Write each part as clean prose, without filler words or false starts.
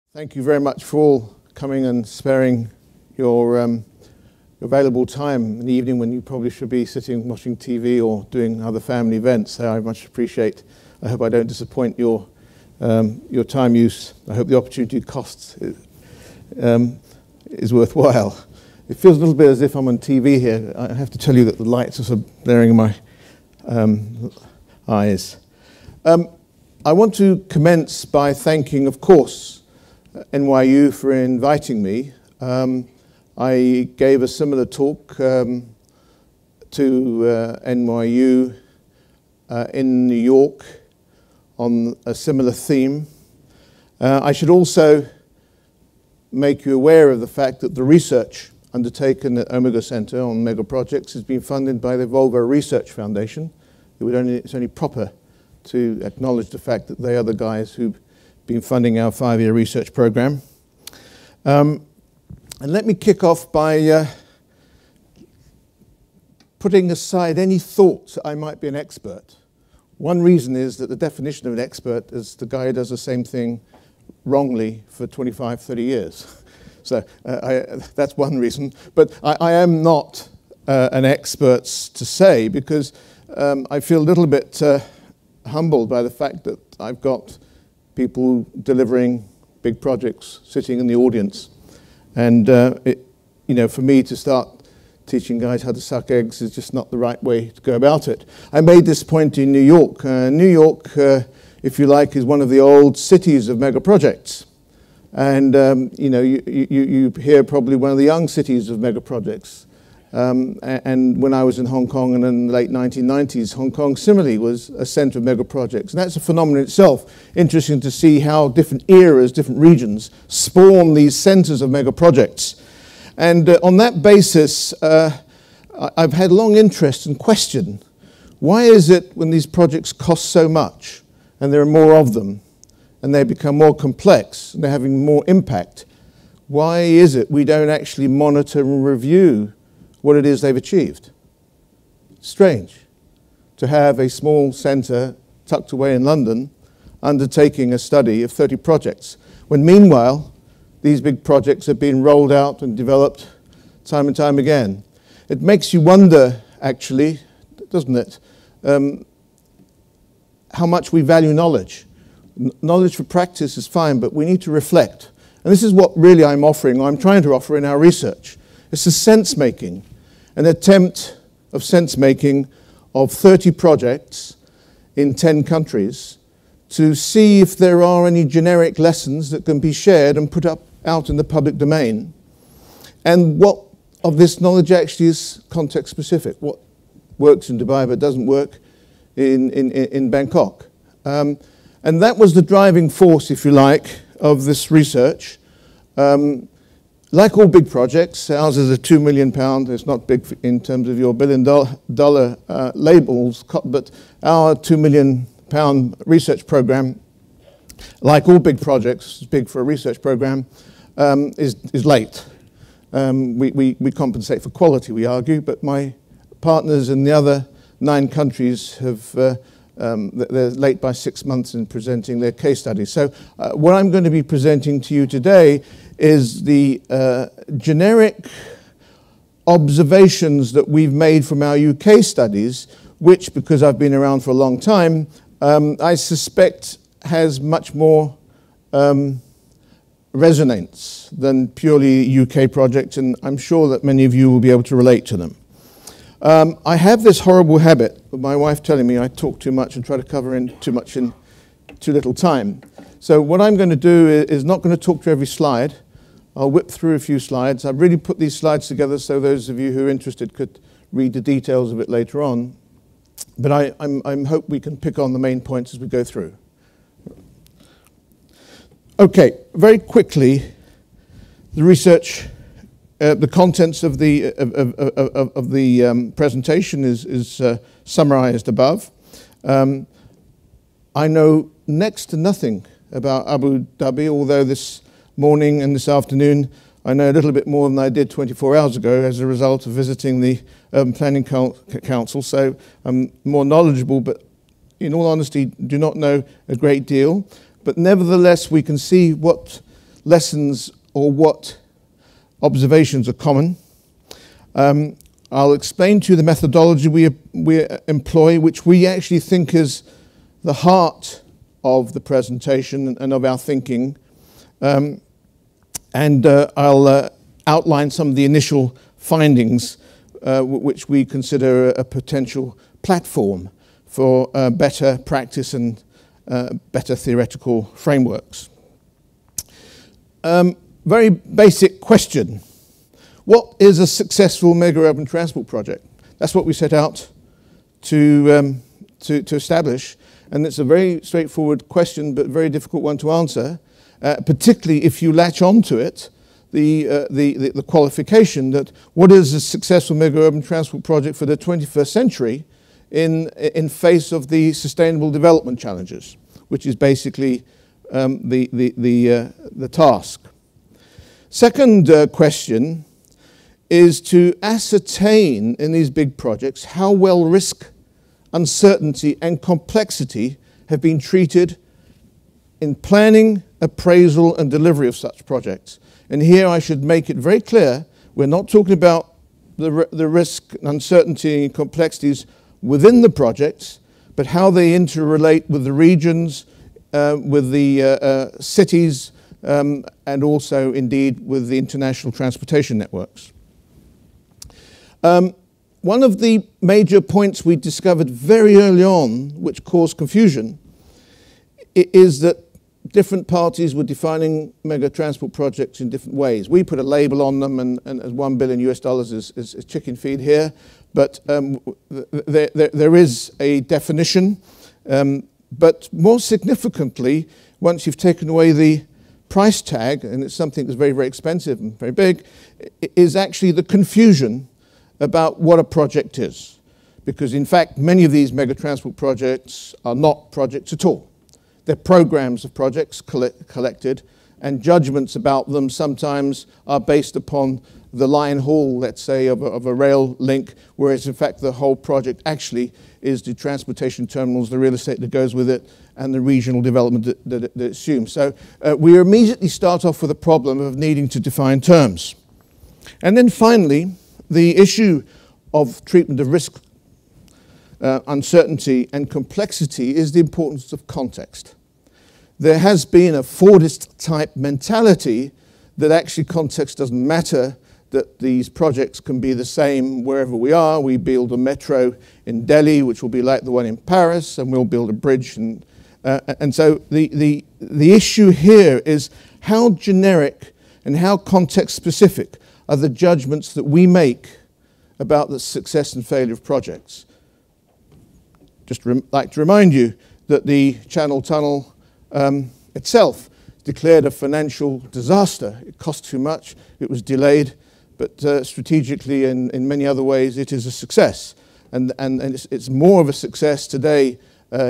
Thank you very much for all coming and sparing your valuable time in the evening when you probably should be sitting watching TV or doing other family events. So I much appreciate. I hope I don't disappoint your time use. I hope the opportunity cost is worthwhile. It feels a little bit as if I'm on TV here. I have to tell you that the lights are sort of blaring in my eyes. I want to commence by thanking, of course, NYU for inviting me. I gave a similar talk to NYU in New York on a similar theme. I should also make you aware of the fact that the research undertaken at Omega Center on mega projects has been funded by the Volvo Research Foundation. It's only proper to acknowledge the fact that they are the guys who've been funding our 5-year research program. And let me kick off by putting aside any thought I might be an expert. One reason is that the definition of an expert is the guy who does the same thing wrongly for 25, 30 years. So that's one reason. But I am not an expert to say, because I feel a little bit humbled by the fact that I've got people delivering big projects sitting in the audience. And for me to start teaching guys how to suck eggs is just not the right way to go about it. I made this point in New York. New York, if you like, is one of the old cities of mega projects. And you hear probably one of the young cities of mega projects. And when I was in Hong Kong and in the late 1990s, Hong Kong similarly was a center of mega projects. And that's a phenomenon itself. Interesting to see how different eras, different regions spawn these centers of mega projects. And on that basis, I've had long interest and question, why is it when these projects cost so much and there are more of them and they become more complex and they're having more impact, why is it we don't actually monitor and review what it is they've achieved? Strange to have a small centre tucked away in London undertaking a study of 30 projects, when meanwhile these big projects have been rolled out and developed time and time again. It makes you wonder, actually, doesn't it, how much we value knowledge. Knowledge for practice is fine, but we need to reflect. And this is what really I'm offering, or I'm trying to offer in our research. It's a sense-making, an attempt of sense-making of 30 projects in 10 countries to see if there are any generic lessons that can be shared and put out in the public domain. And what of this knowledge actually is context-specific, what works in Dubai but doesn't work in Bangkok. And that was the driving force, if you like, of this research. Like all big projects, ours is a £2 million. It's not big in terms of your billion-dollar labels, but our £2 million research program, like all big projects, big for a research program, is late. We compensate for quality, we argue, but my partners in the other 9 countries have they're late by 6 months in presenting their case studies. So what I'm going to be presenting to you today is the generic observations that we've made from our UK studies, which, because I've been around for a long time, I suspect has much more resonance than purely UK projects, and I'm sure that many of you will be able to relate to them. I have this horrible habit of my wife telling me I talk too much and try to cover in too much in too little time. So what I'm going to do is not going to talk to every slide. I'll whip through a few slides. I've really put these slides together so those of you who are interested could read the details of it later on. But I hope we can pick on the main points as we go through. Okay, very quickly, the research. The contents of the presentation is summarized above. I know next to nothing about Abu Dhabi, although this morning and this afternoon I know a little bit more than I did 24 hours ago as a result of visiting the Urban Planning Council, so I'm more knowledgeable, but in all honesty do not know a great deal. But nevertheless we can see what lessons or what observations are common. I'll explain to you the methodology we employ, which we actually think is the heart of the presentation and of our thinking. I'll outline some of the initial findings which we consider a potential platform for better practice and better theoretical frameworks. Very basic question. What is a successful mega-urban transport project? That's what we set out to establish. And it's a very straightforward question, but very difficult one to answer, particularly if you latch onto it, the qualification that what is a successful mega-urban transport project for the 21st century in face of the sustainable development challenges, which is basically the task. Second question is to ascertain in these big projects how well risk, uncertainty and complexity have been treated in planning, appraisal and delivery of such projects. And here I should make it very clear, we're not talking about the risk, uncertainty and complexities within the projects, but how they interrelate with the regions, with the cities, and also indeed with the international transportation networks. One of the major points we discovered very early on, which caused confusion, is that different parties were defining mega transport projects in different ways. We put a label on them, and $1 billion is chicken feed here, but there is a definition. But more significantly, once you've taken away the price tag, and it's something that's very, very expensive and very big, is actually the confusion about what a project is. Because in fact, many of these mega transport projects are not projects at all. They're programs of projects collected, and judgments about them sometimes are based upon the line haul, let's say, of a rail link, whereas in fact the whole project actually is the transportation terminals, the real estate that goes with it, and the regional development that it assumes. So we immediately start off with a problem of needing to define terms. And then finally, the issue of treatment of risk, uncertainty and complexity is the importance of context. There has been a Fordist type mentality that actually context doesn't matter, that these projects can be the same wherever we are. We build a metro in Delhi, which will be like the one in Paris, and we'll build a bridge. And so the issue here is how generic and how context specific are the judgments that we make about the success and failure of projects. Just like to remind you that the Channel Tunnel itself declared a financial disaster. It cost too much, it was delayed, but strategically and in many other ways it is a success. And it's more of a success today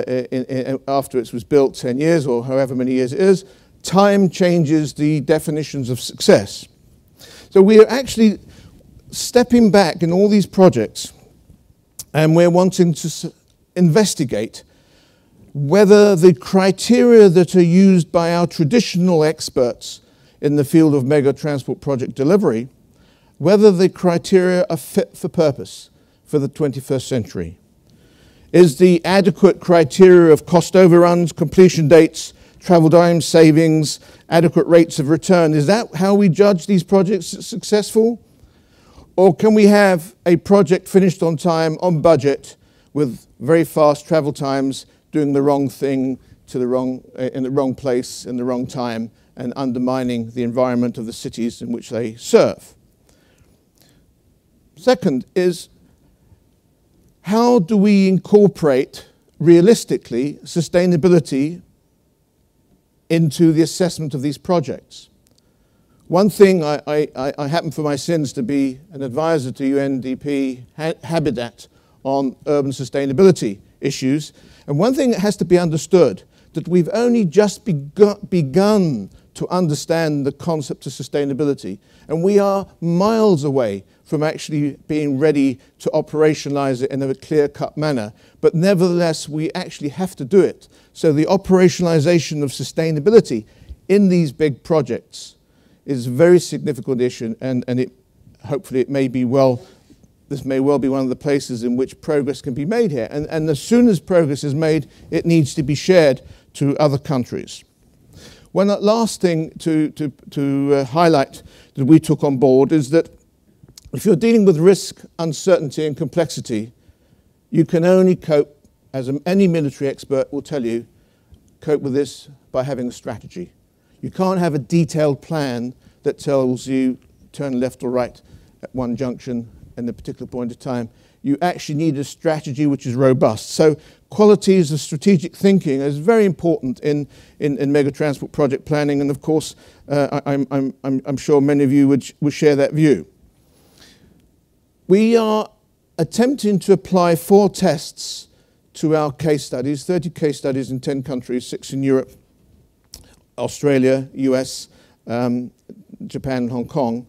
after it was built 10 years or however many years it is. Time changes the definitions of success. So we are actually stepping back in all these projects, and we're wanting to investigate whether the criteria that are used by our traditional experts in the field of mega transport project delivery, whether the criteria are fit for purpose for the 21st century. Is the adequate criteria of cost overruns, completion dates, travel time savings, adequate rates of return, is that how we judge these projects successful? Or can we have a project finished on time, on budget, with very fast travel times, doing the wrong thing to in the wrong place, in the wrong time, and undermining the environment of the cities in which they serve? Second is, how do we incorporate realistically sustainability into the assessment of these projects? One thing, I happen for my sins to be an advisor to UNDP Habitat on urban sustainability issues. And one thing that has to be understood, that we've only just begun to understand the concept of sustainability. And we are miles away from actually being ready to operationalize it in a clear-cut manner. But nevertheless, we actually have to do it. So the operationalization of sustainability in these big projects is a very significant issue, and hopefully it may be this may well be one of the places in which progress can be made here. And as soon as progress is made, it needs to be shared to other countries. One last thing to highlight that we took on board is that if you're dealing with risk, uncertainty, and complexity, you can only cope, as any military expert will tell you, cope with this by having a strategy. You can't have a detailed plan that tells you turn left or right at one junction at a particular point of time. You actually need a strategy which is robust. So qualities of strategic thinking is very important in mega transport project planning, and of course I'm sure many of you would share that view. We are attempting to apply 4 tests to our case studies, 30 case studies in 10 countries, 6 in Europe, Australia, US, Japan and Hong Kong.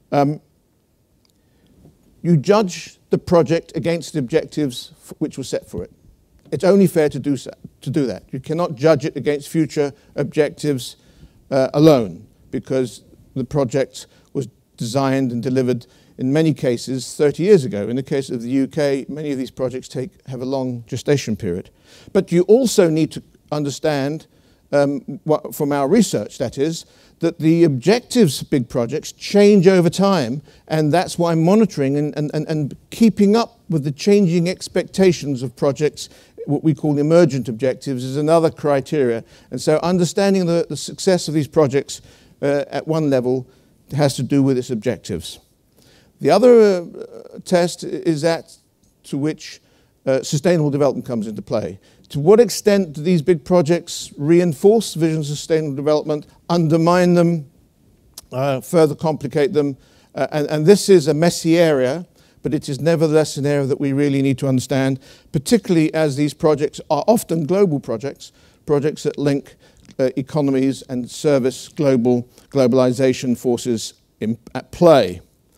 You judge the project against the objectives which were set for it. It's only fair to do that. You cannot judge it against future objectives alone, because the project was designed and delivered in many cases 30 years ago. In the case of the UK, many of these projects have a long gestation period. But you also need to understand, from our research that is, that the objectives of big projects change over time, and that's why monitoring and keeping up with the changing expectations of projects, what we call emergent objectives, is another criteria. And so understanding the success of these projects at one level has to do with its objectives. The other test is that to which sustainable development comes into play. To what extent do these big projects reinforce visions of sustainable development, undermine them, further complicate them? And this is a messy area, but it is nevertheless an area that we really need to understand, particularly as these projects are often global projects that link economies and service globalization forces at play.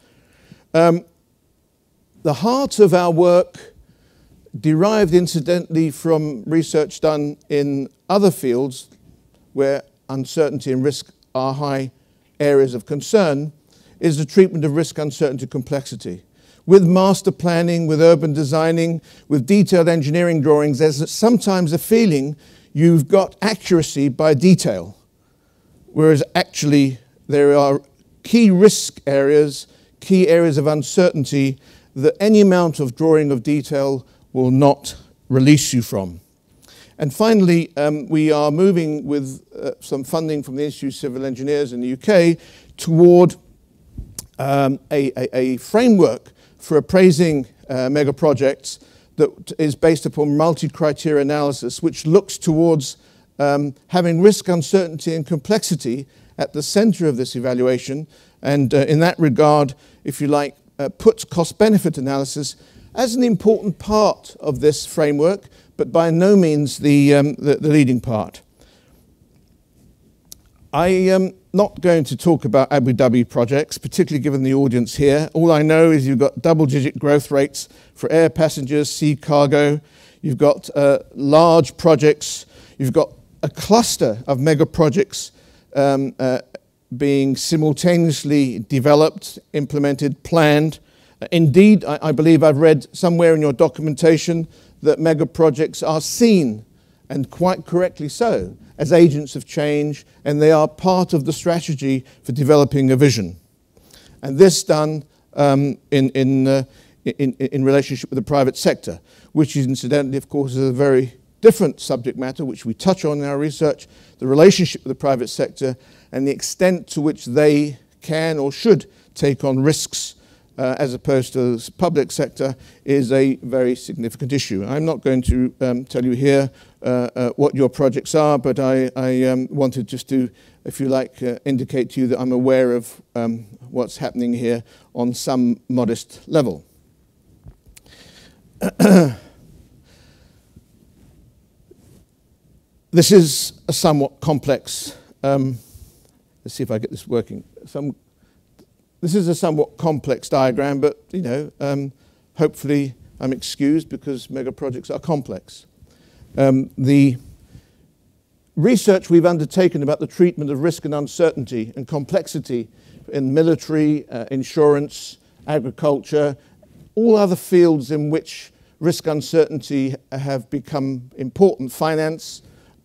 The heart of our work, derived incidentally from research done in other fields where uncertainty and risk are high areas of concern, is the treatment of risk, uncertainty, complexity. With master planning, with urban designing, with detailed engineering drawings, there's sometimes a feeling you've got accuracy by detail, whereas actually there are key risk areas, key areas of uncertainty that any amount of drawing of detail will not release you from. And finally, we are moving with some funding from the Institute of Civil Engineers in the UK toward a framework for appraising mega projects that is based upon multi-criteria analysis, which looks towards having risk, uncertainty and complexity at the center of this evaluation, and in that regard, if you like, puts cost-benefit analysis as an important part of this framework, but by no means the leading part. I am not going to talk about Abu Dhabi projects, particularly given the audience here. All I know is you've got double-digit growth rates for air passengers, sea cargo. You've got large projects. You've got a cluster of mega projects being simultaneously developed, implemented, planned. Indeed, I believe I've read somewhere in your documentation that mega projects are seen, and quite correctly so, as agents of change, and they are part of the strategy for developing a vision. And this done in relationship with the private sector, which is incidentally, of course, is a very different subject matter, which we touch on in our research, the relationship with the private sector and the extent to which they can or should take on risks as opposed to the public sector is a very significant issue. I'm not going to tell you here what your projects are, but I wanted just to, if you like, indicate to you that I'm aware of what's happening here on some modest level. This is a somewhat complex, let's see if I get this working. This is a somewhat complex diagram, but you know, hopefully I'm excused because mega projects are complex. The research we've undertaken about the treatment of risk and uncertainty and complexity in military, insurance, agriculture, all other fields in which risk uncertainty have become important, finance,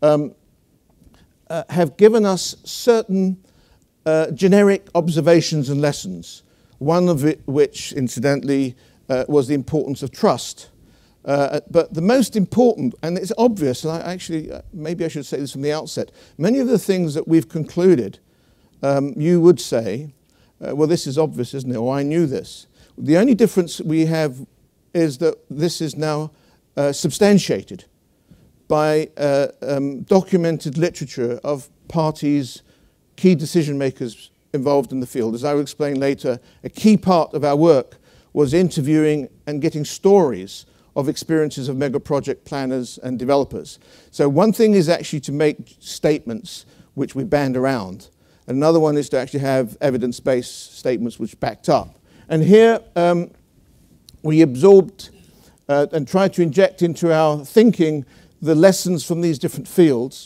have given us certain generic observations and lessons, one of which, incidentally, was the importance of trust. But the most important, and it's obvious, and maybe I should say this from the outset, many of the things that we've concluded, you would say, well, this is obvious, isn't it? Or I knew this. The only difference we have is that this is now substantiated by documented literature of parties, key decision makers involved in the field. As I will explain later, a key part of our work was interviewing and getting stories of experiences of mega project planners and developers. So one thing is actually to make statements which we band around. Another one is to actually have evidence-based statements which backed up. And here we absorbed and tried to inject into our thinking the lessons from these different fields.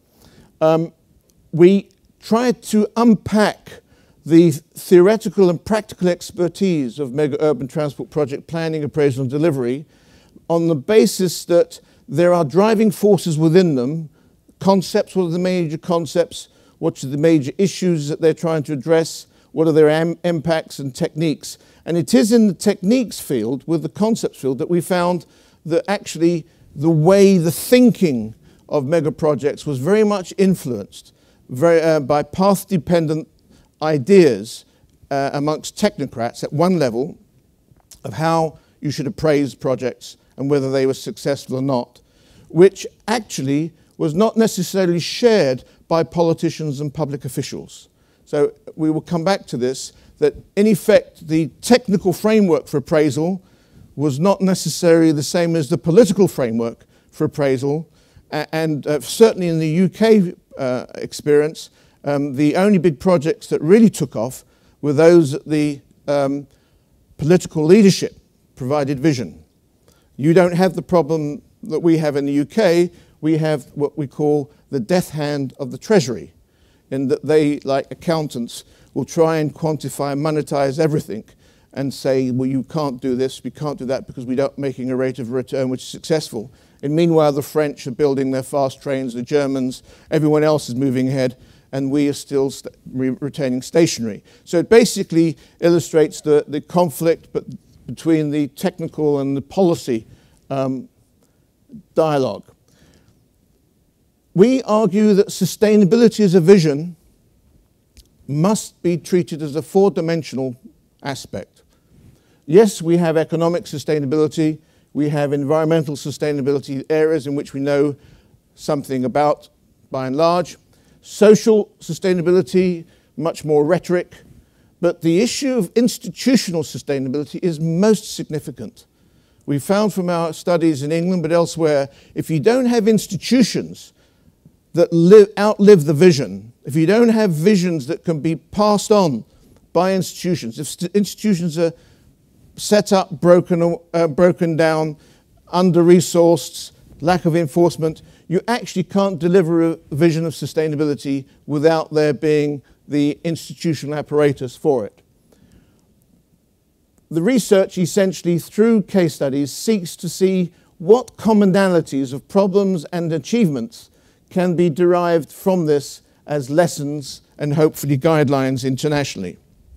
We tried to unpack the theoretical and practical expertise of mega urban transport project planning, appraisal and delivery on the basis that there are driving forces within them, concepts, what are the major concepts, what are the major issues that they're trying to address, what are their impacts and techniques. And it is in the techniques field, with the concepts field, that we found that actually the way the thinking of mega projects was very much influenced by path-dependent ideas amongst technocrats at one level of how you should appraise projects and whether they were successful or not, which actually was not necessarily shared by politicians and public officials. So we will come back to this, that in effect the technical framework for appraisal was not necessarily the same as the political framework for appraisal, and certainly in the UK experience, the only big projects that really took off were those that the political leadership provided vision. You don't have the problem that we have in the UK. We have what we call the death hand of the Treasury, in that they, like accountants, will try and quantify and monetize everything and say, well, you can't do this, we can't do that because we're not making a rate of return which is successful. And meanwhile, the French are building their fast trains, the Germans, everyone else is moving ahead, and we are still retaining stationary. So it basically illustrates the conflict between the technical and the policy dialogue. We argue that sustainability as a vision must be treated as a four-dimensional aspect. Yes, we have economic sustainability, we have environmental sustainability, areas in which we know something about, by and large. Social sustainability, much more rhetoric, but the issue of institutional sustainability is most significant. We found from our studies in England, but elsewhere, if you don't have institutions that outlive the vision, if you don't have visions that can be passed on by institutions, if institutions are set up, broken down, under-resourced, lack of enforcement, you actually can't deliver a vision of sustainability without there being the institutional apparatus for it. The research essentially, through case studies, seeks to see what commonalities of problems and achievements can be derived from this as lessons and hopefully guidelines internationally.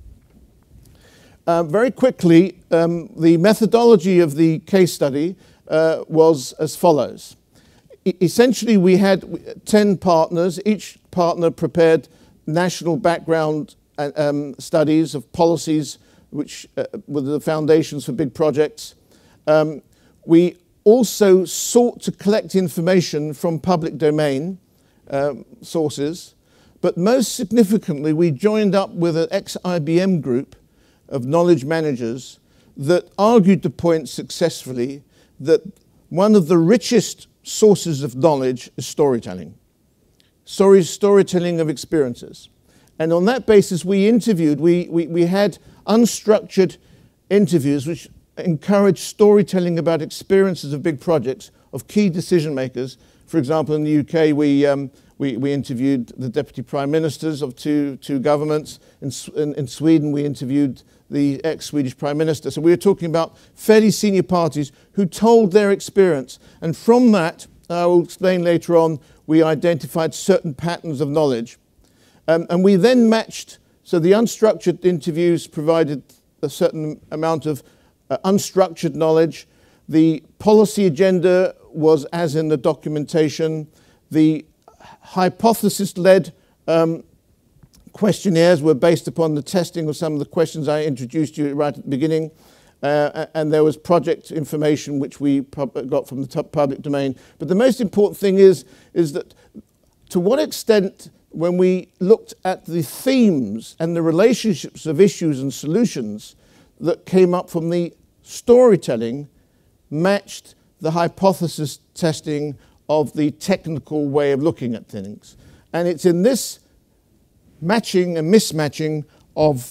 Very quickly, the methodology of the case study was as follows. Essentially, we had 10 partners. Each partner prepared national background studies of policies which were the foundations for big projects. We also sought to collect information from public domain sources, but most significantly, we joined up with an ex-IBM group of knowledge managers that argued the point successfully that one of the richest sources of knowledge is storytelling. Storytelling of experiences. And on that basis, we interviewed, we had unstructured interviews which encouraged storytelling about experiences of big projects, of key decision makers For example, in the UK, we interviewed the deputy prime ministers of two governments. In Sweden, we interviewed the ex-Swedish prime minister. So we were talking about fairly senior parties who told their experience. And from that, I will explain later on, we identified certain patterns of knowledge. And we then matched, so the unstructured interviews provided a certain amount of unstructured knowledge. The policy agenda was as in the documentation. The hypothesis-led questionnaires were based upon the testing of some of the questions I introduced you right at the beginning. And there was project information which we got from the public domain. But the most important thing is that to what extent, when we looked at the themes and the relationships of issues and solutions that came up from the storytelling, matched the hypothesis testing of the technical way of looking at things. And it's in this matching and mismatching of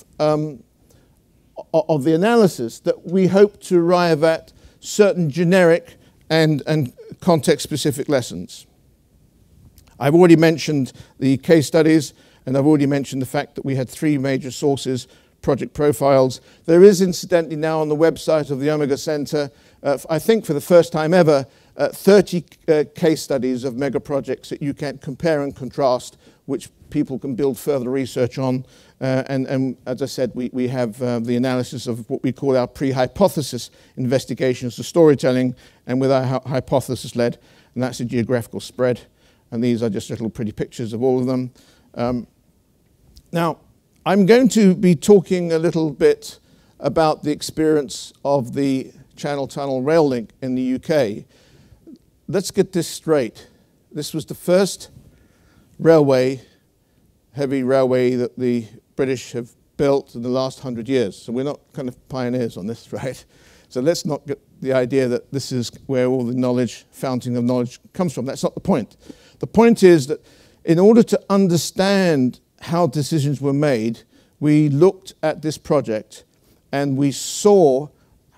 the analysis that we hope to arrive at certain generic and context-specific lessons. I've already mentioned the case studies, and I've already mentioned the fact that we had 3 major sources, project profiles. There is, incidentally, now on the website of the Omega Center, I think for the first time ever, 30 case studies of mega projects that you can compare and contrast, which people can build further research on. And as I said, we have the analysis of what we call our pre-hypothesis investigations, the storytelling, and with our hypothesis-led, and that's a geographical spread. And these are just little pretty pictures of all of them. Now, I'm going to be talking a little bit about the experience of the Channel Tunnel rail link in the UK. Let's get this straight. This was the first railway, heavy railway that the British have built in the last 100 years. So we're not kind of pioneers on this, right? So let's not get the idea that this is where all the knowledge, fountain of knowledge comes from. That's not the point. The point is that in order to understand how decisions were made, we looked at this project and we saw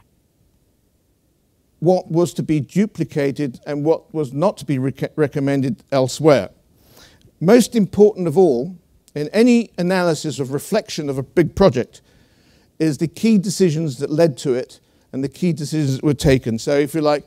what was to be duplicated and what was not to be recommended elsewhere. Most important of all, in any analysis of reflection of a big project, is the key decisions that led to it and the key decisions that were taken. So if you like,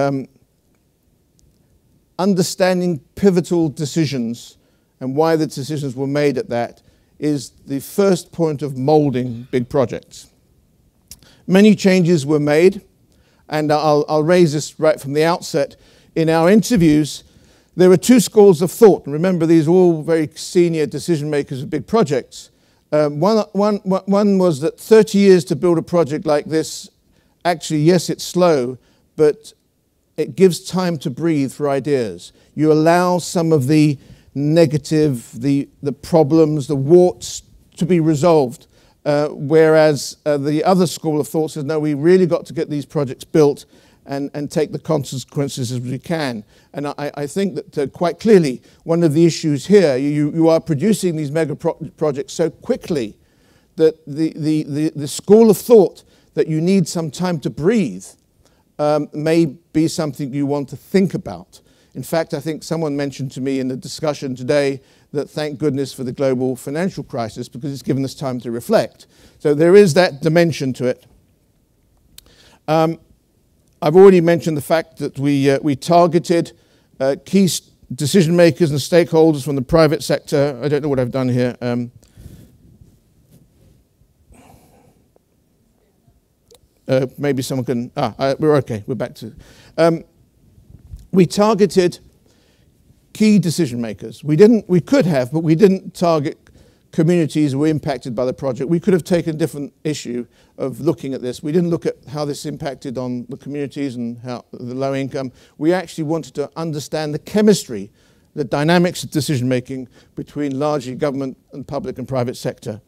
understanding pivotal decisions and why the decisions were made at that is the first point of molding big projects. Many changes were made, and I'll raise this right from the outset. In our interviews, there were 2 schools of thought. And remember, these are all very senior decision makers of big projects. One was that 30 years to build a project like this, actually, yes, it's slow, but it gives time to breathe for ideas. You allow some of the negative, the problems, the warts to be resolved. Whereas the other school of thought says, no, we really got to get these projects built and take the consequences as we can. And I think that quite clearly, one of the issues here, you are producing these mega projects so quickly that the school of thought that you need some time to breathe may be something you want to think about. In fact, I think someone mentioned to me in the discussion today that thank goodness for the global financial crisis because it's given us time to reflect. So there is that dimension to it. I've already mentioned the fact that we targeted key decision makers and stakeholders from the private sector. I don't know what I've done here. Maybe someone can, we're okay, we're back to, we targeted key decision makers. We could have, but we didn't target communities who were impacted by the project. We could have taken a different issue of looking at this. We didn't look at how this impacted on the communities and how the low income. We actually wanted to understand the chemistry, the dynamics of decision making between largely government and public and private sector.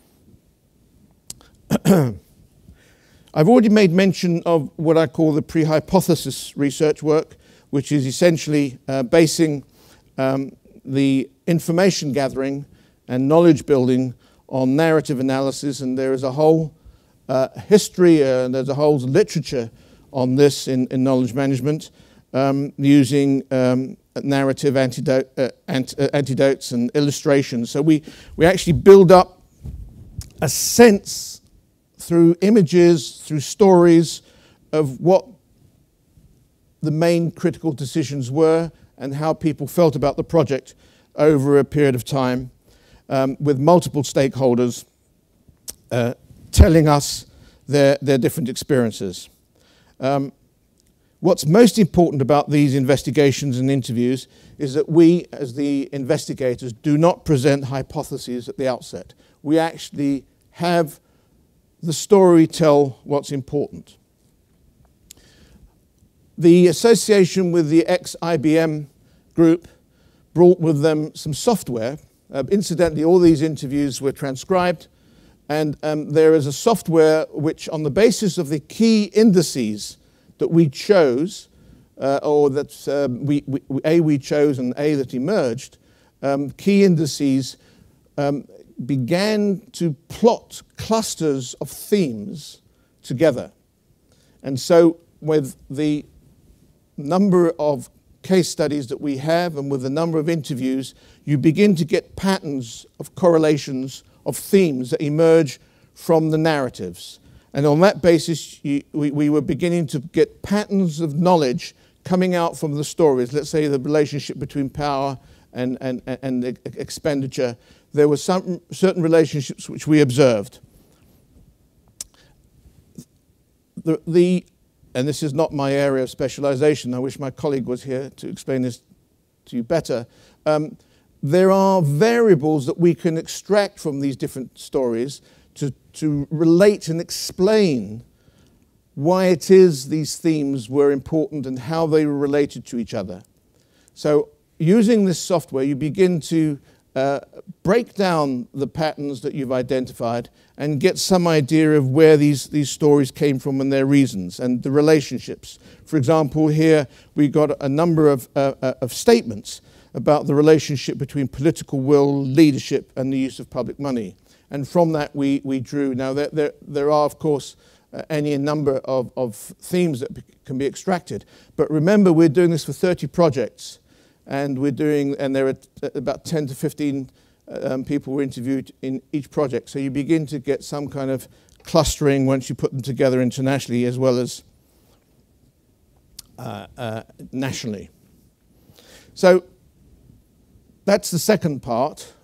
I've already made mention of what I call the pre-hypothesis research work, which is essentially basing the information gathering and knowledge building on narrative analysis, and there is a whole history and there's a whole literature on this in knowledge management using narrative antidotes and illustrations. So we actually build up a sense through images, through stories, of what the main critical decisions were and how people felt about the project over a period of time, with multiple stakeholders telling us their different experiences. What's most important about these investigations and interviews is that we, as the investigators, do not present hypotheses at the outset. We actually have the story tell what's important. The association with the ex-IBM group brought with them some software. Incidentally, all these interviews were transcribed, and there is a software which, on the basis of the key indices that we chose, or that we chose and A that emerged, key indices began to plot clusters of themes together. And so with the number of case studies that we have and with the number of interviews, you begin to get patterns of correlations of themes that emerge from the narratives. And on that basis, we were beginning to get patterns of knowledge coming out from the stories. Let's say the relationship between power and expenditure. There were some certain relationships which we observed. And this is not my area of specialization. I wish my colleague was here to explain this to you better. There are variables that we can extract from these different stories to relate and explain why it is these themes were important and how they were related to each other. So using this software, you begin to break down the patterns that you've identified and get some idea of where these stories came from and their reasons and the relationships. For example, here we got a number of statements about the relationship between political will, leadership, and the use of public money. And from that we drew. Now there are, of course, any number of themes that can be extracted. But remember, we're doing this for 30 projects. And there are about 10 to 15 people were interviewed in each project. So you begin to get some kind of clustering once you put them together internationally as well as nationally. So that's the second part.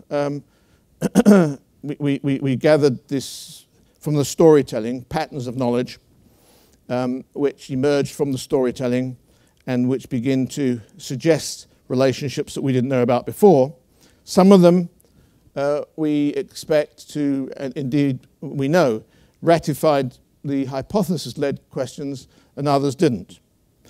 We gathered this from the storytelling, patterns of knowledge, which emerged from the storytelling and which begin to suggest relationships that we didn't know about before. Some of them we expect to, and indeed we know, ratified the hypothesis-led questions and others didn't.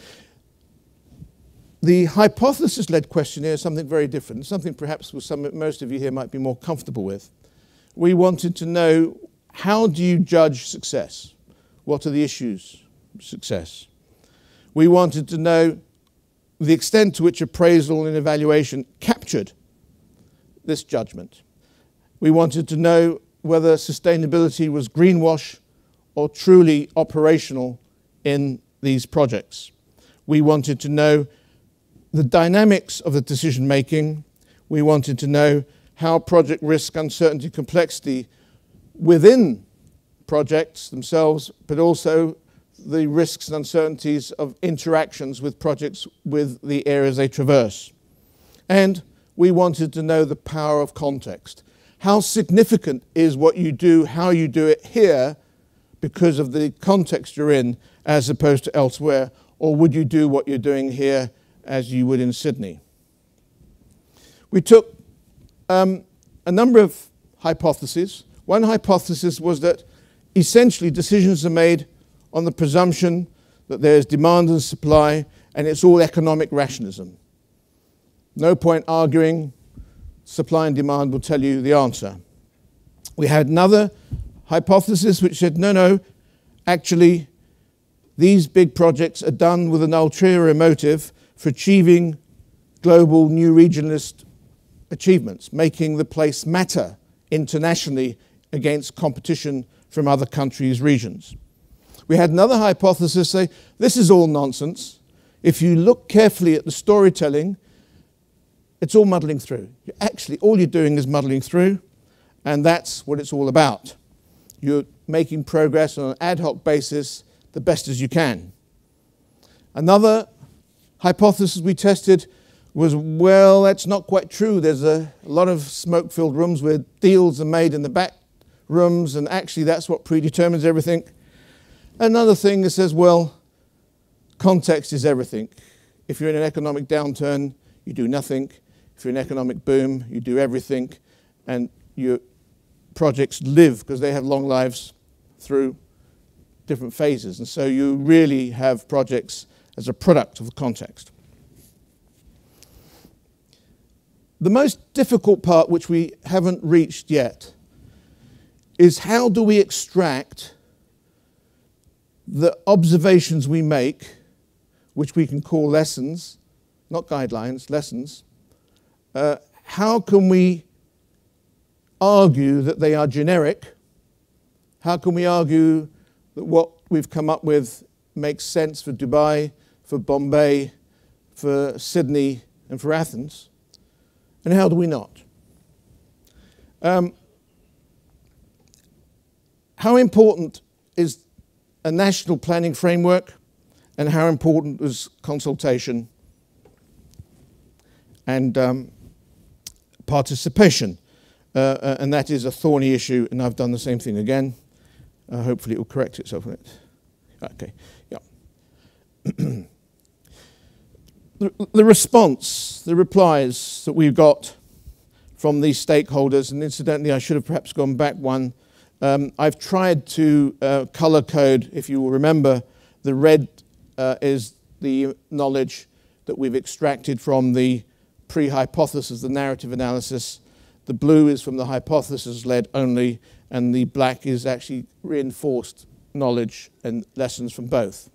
The hypothesis-led questionnaire is something very different, something perhaps most of you here might be more comfortable with. We wanted to know, how do you judge success? What are the issues of success? We wanted to know the extent to which appraisal and evaluation captured this judgment. We wanted to know whether sustainability was greenwash or truly operational in these projects. We wanted to know the dynamics of the decision making. We wanted to know how project risk, uncertainty, complexity within projects themselves, but also the risks and uncertainties of interactions with projects with the areas they traverse. And we wanted to know the power of context. How significant is what you do, how you do it here, because of the context you're in, as opposed to elsewhere, or would you do what you're doing here as you would in Sydney? We took a number of hypotheses. One hypothesis was that essentially decisions are made on the presumption that there's demand and supply, and it's all economic rationalism. No point arguing, supply and demand will tell you the answer. We had another hypothesis which said, no, actually, these big projects are done with an ulterior motive for achieving global new regionalist achievements, making the place matter internationally against competition from other countries' regions. We had another hypothesis say, this is all nonsense. If you look carefully at the storytelling, it's all muddling through. Actually, all you're doing is muddling through, and that's what it's all about. You're making progress on an ad hoc basis the best as you can. Another hypothesis we tested was, well, that's not quite true. There's a lot of smoke-filled rooms where deals are made in the back rooms, and actually that's what predetermines everything. Another thing that says, well, context is everything. If you're in an economic downturn, you do nothing. If you're in an economic boom, you do everything. And your projects live because they have long lives through different phases. And so you really have projects as a product of the context. The most difficult part, which we haven't reached yet, is how do we extract the observations we make, which we can call lessons, not guidelines, lessons. How can we argue that they are generic? How can we argue that what we've come up with makes sense for Dubai, for Bombay, for Sydney, and for Athens? And how do we not? How important is a national planning framework, and how important is consultation and participation? And that is a thorny issue, and I've done the same thing again. Hopefully it will correct itself on it. Okay, yeah. The response, the replies that we've got from these stakeholders, and incidentally I should have perhaps gone back one. I've tried to color code, if you will remember, the red is the knowledge that we've extracted from the pre-hypothesis, the narrative analysis. The blue is from the hypothesis-led only, and the black is actually reinforced knowledge and lessons from both.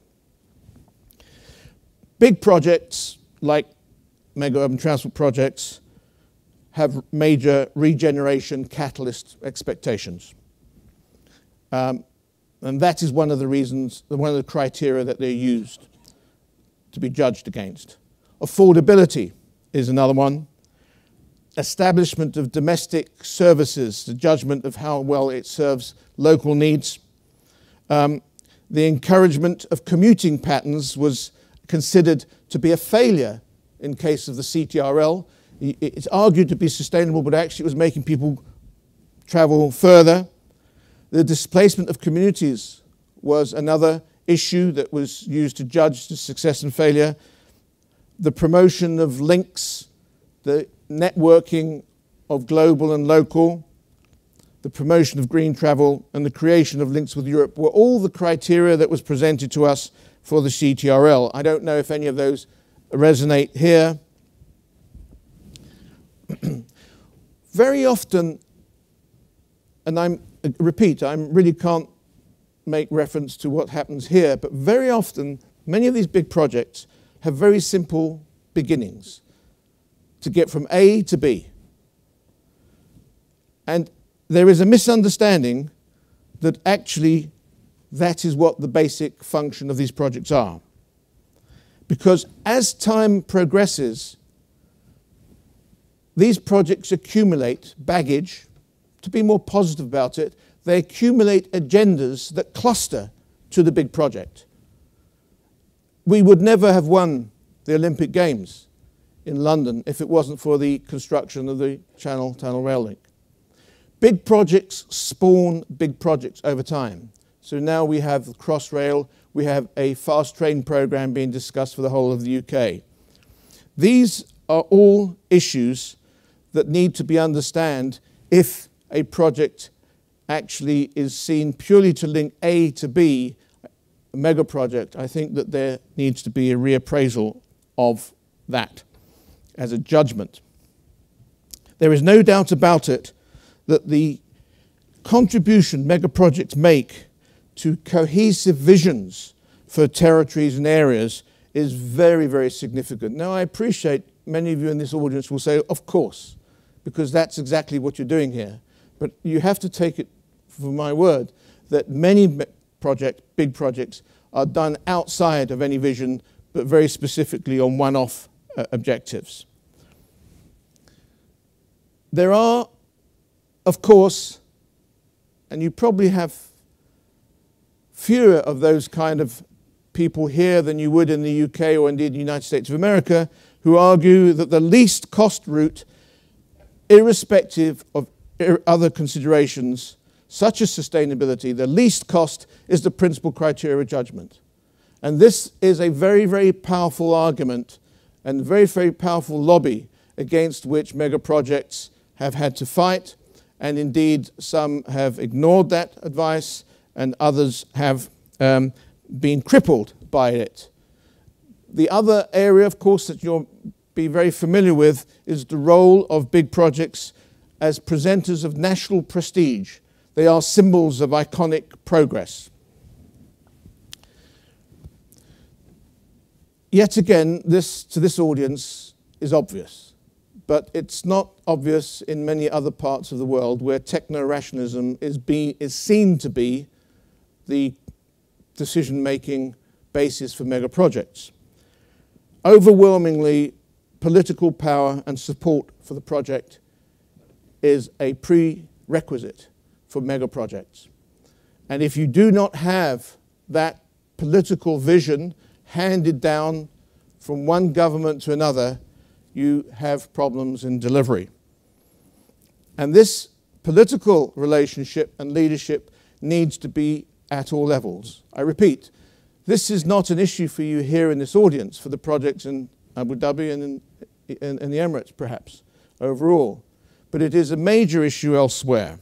Big projects like mega urban transport projects have major regeneration catalyst expectations. And that is one of the reasons, one of the criteria that they're used to be judged against. Affordability is another one. Establishment of domestic services, the judgment of how well it serves local needs. The encouragement of commuting patterns was considered to be a failure in case of the CTRL. It's argued to be sustainable, but actually it was making people travel further. The displacement of communities was another issue that was used to judge the success and failure. The promotion of links, the networking of global and local, the promotion of green travel, and the creation of links with Europe were all the criteria that was presented to us for the CTRL. I don't know if any of those resonate here. Very often, and I really can't make reference to what happens here, but very often, many of these big projects have very simple beginnings to get from A to B. And there is a misunderstanding that actually that is what the basic function of these projects are. Because as time progresses, these projects accumulate baggage. To be more positive about it, they accumulate agendas that cluster to the big project. We would never have won the Olympic Games in London if it wasn't for the construction of the Channel Tunnel Rail Link. Big projects spawn big projects over time. So now we have the Crossrail, we have a fast train program being discussed for the whole of the UK. These are all issues that need to be understood if a project actually is seen purely to link A to B, a mega project. I think that there needs to be a reappraisal of that as a judgment. There is no doubt about it that the contribution mega projects make to cohesive visions for territories and areas is very, very significant. Now, I appreciate many of you in this audience will say, of course, because that's exactly what you're doing here. But you have to take it for my word that many big projects are done outside of any vision, but very specifically on one-off objectives. There are, of course, and you probably have fewer of those kind of people here than you would in the UK or indeed the United States of America, who argue that the least cost route, irrespective of other considerations, such as sustainability, the least cost is the principal criteria of judgment. And this is a very, very powerful argument and very, very powerful lobby against which mega projects have had to fight. And indeed, some have ignored that advice and others have been crippled by it. The other area, of course, that you'll be very familiar with is the role of big projects as presenters of national prestige. They are symbols of iconic progress. Yet again, to this audience is obvious, but it's not obvious in many other parts of the world where techno-rationalism is seen to be the decision-making basis for mega projects. Overwhelmingly, political power and support for the project is a prerequisite for mega projects. And if you do not have that political vision handed down from one government to another, you have problems in delivery. And this political relationship and leadership needs to be at all levels. I repeat, this is not an issue for you here in this audience, for the projects in Abu Dhabi and in the Emirates, perhaps, overall. But it is a major issue elsewhere.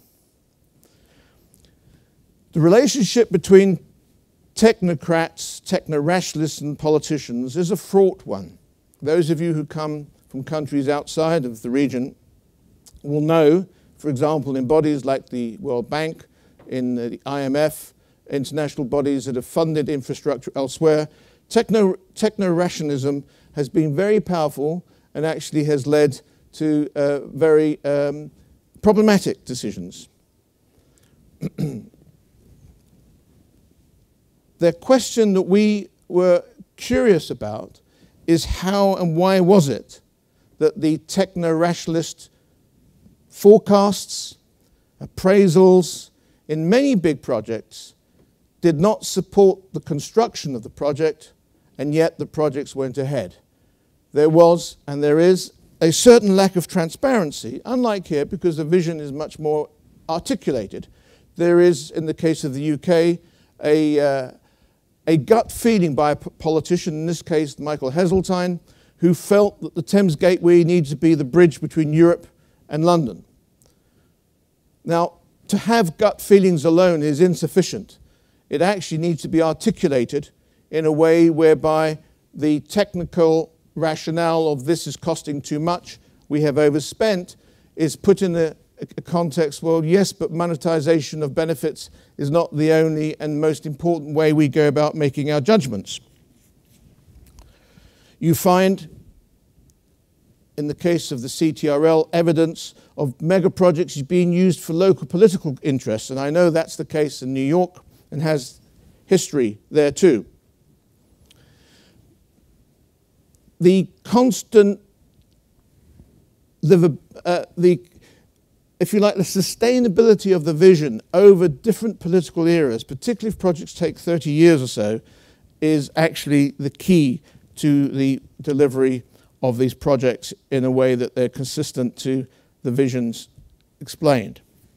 The relationship between technocrats, techno-rationalists and politicians is a fraught one. Those of you who come from countries outside of the region will know, for example, in bodies like the World Bank, in the IMF, international bodies that have funded infrastructure elsewhere, techno-rationalism has been very powerful and actually has led to very problematic decisions. The question that we were curious about is how and why was it that the techno-rationalist forecasts, appraisals in many big projects did not support the construction of the project, and yet the projects went ahead. There was, and there is, a certain lack of transparency, unlike here, because the vision is much more articulated. There is, in the case of the UK, a gut feeling by a politician, in this case Michael Heseltine, who felt that the Thames Gateway needs to be the bridge between Europe and London. Now, to have gut feelings alone is insufficient. It actually needs to be articulated in a way whereby the technical rationale of this is costing too much, we have overspent, is put in a context, well, yes, but monetization of benefits is not the only and most important way we go about making our judgments. You find, in the case of the CTRL, evidence of mega projects being used for local political interests, and I know that's the case in New York and has history there too. The constant, if you like, the sustainability of the vision over different political eras, particularly if projects take 30 years or so, is actually the key to the delivery of these projects in a way that they're consistent to the visions explained.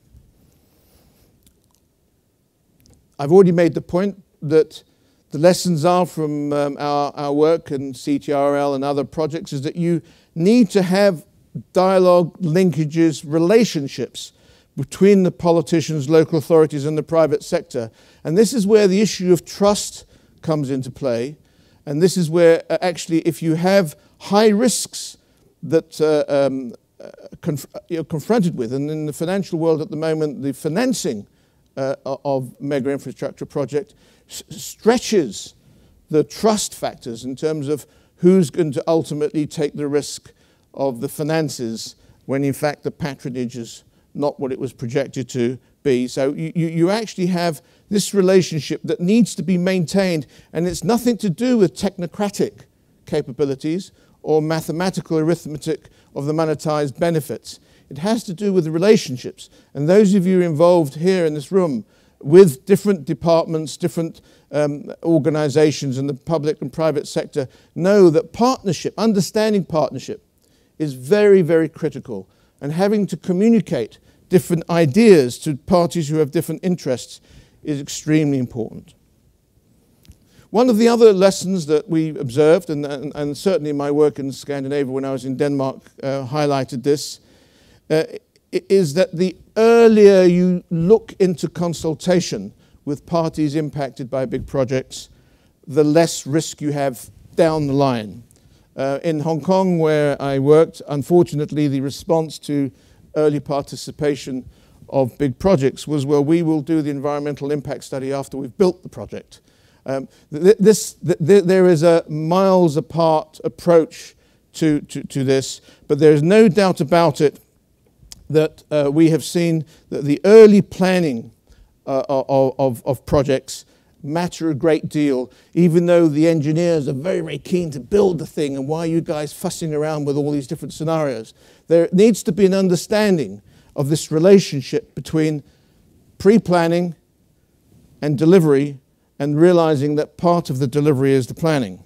I've already made the point that the lessons are from our work in CTRL and other projects is that you need to have dialogue, linkages, relationships between the politicians, local authorities and the private sector. And this is where the issue of trust comes into play. And this is where actually if you have high risks that you're confronted with, and in the financial world at the moment, the financing of mega infrastructure project stretches the trust factors in terms of who's going to ultimately take the risk of the finances when in fact the patronage is not what it was projected to be. So you actually have this relationship that needs to be maintained, and it's nothing to do with technocratic capabilities or mathematical arithmetic of the monetized benefits. It has to do with the relationships. And those of you involved here in this room with different departments, different organizations in the public and private sector know that partnership, understanding partnership, is very, very critical. And having to communicate different ideas to parties who have different interests is extremely important. One of the other lessons that we observed, and certainly my work in Scandinavia when I was in Denmark highlighted this, is that the earlier you look into consultation with parties impacted by big projects, the less risk you have down the line. In Hong Kong, where I worked, unfortunately, the response to early participation of big projects was, well, we will do the environmental impact study after we've built the project. There is a miles apart approach to this, but there is no doubt about it that we have seen that the early planning of projects matter a great deal, even though the engineers are very, very keen to build the thing, and why are you guys fussing around with all these different scenarios? There needs to be an understanding of this relationship between pre-planning and delivery, and realizing that part of the delivery is the planning.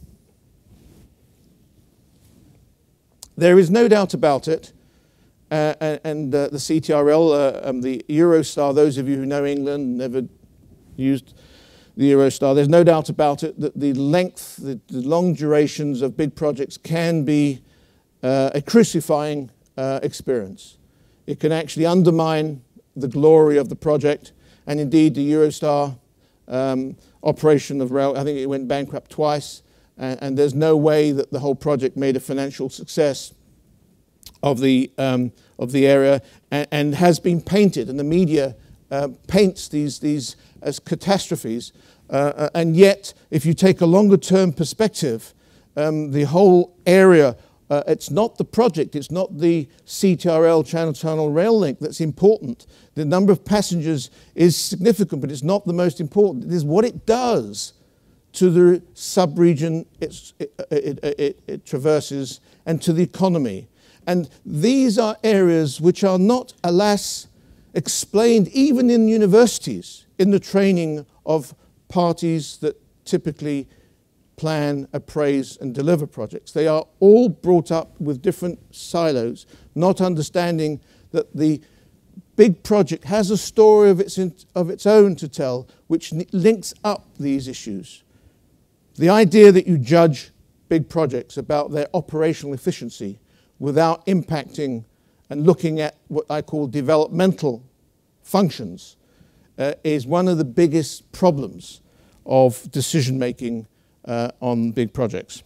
There is no doubt about it, and the CTRL, the Eurostar, those of you who know England, never used the Eurostar, there's no doubt about it that the length, the long durations of big projects can be a crucifying experience. It can actually undermine the glory of the project, and indeed the Eurostar operation of rail, I think it went bankrupt twice, and there's no way that the whole project made a financial success of the area, and has been painted, and the media paints these as catastrophes, and yet if you take a longer term perspective, the whole area, it's not the project, it's not the CTRL Channel Tunnel rail link that's important. The number of passengers is significant, but it's not the most important. It is what it does to the sub-region it traverses and to the economy. And these are areas which are not, alas, explained even in universities, in the training of parties that typically plan, appraise, and deliver projects. They are all brought up with different silos, not understanding that the big project has a story of its own to tell, which links up these issues. The idea that you judge big projects about their operational efficiency without impacting and looking at what I call developmental functions is one of the biggest problems of decision-making on big projects.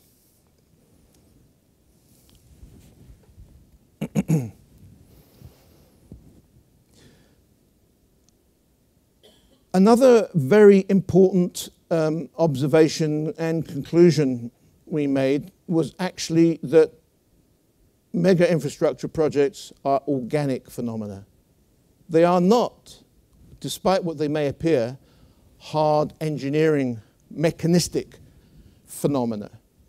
Another very important observation and conclusion we made was actually that mega infrastructure projects are organic phenomena. They are not, despite what they may appear, hard engineering, mechanistic phenomena.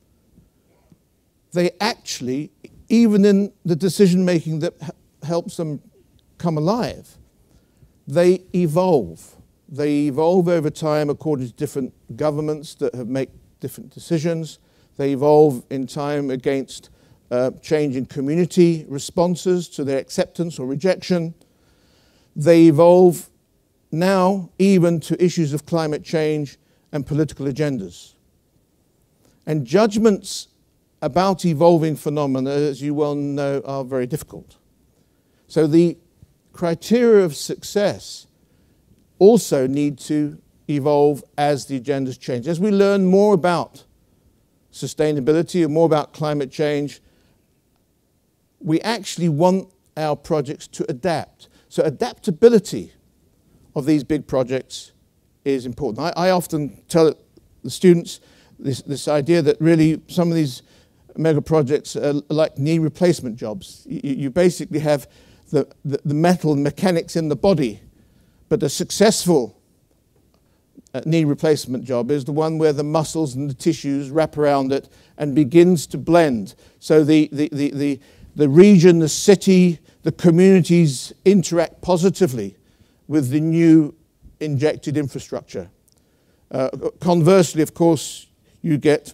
They actually, even in the decision-making that helps them come alive, they evolve. They evolve over time according to different governments that have made different decisions. They evolve in time against changing community responses to their acceptance or rejection. They evolve now even to issues of climate change and political agendas. And judgments about evolving phenomena, as you well know, are very difficult. So the criteria of success also need to evolve as the agendas change. As we learn more about sustainability and more about climate change, we actually want our projects to adapt. So adaptability of these big projects is important. I often tell the students this idea that really some of these mega projects are like knee replacement jobs. You basically have the metal and mechanics in the body, but a successful knee replacement job is the one where the muscles and the tissues wrap around it and begins to blend. So the region, the city, the communities interact positively with the new injected infrastructure. Conversely, of course, you get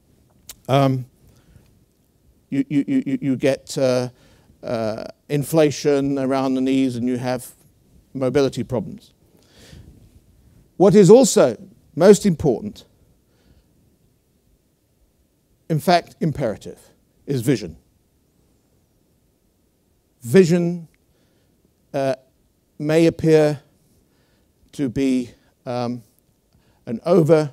inflation around the knees, and you have mobility problems. What is also most important, in fact imperative, is vision. Vision may appear to be an over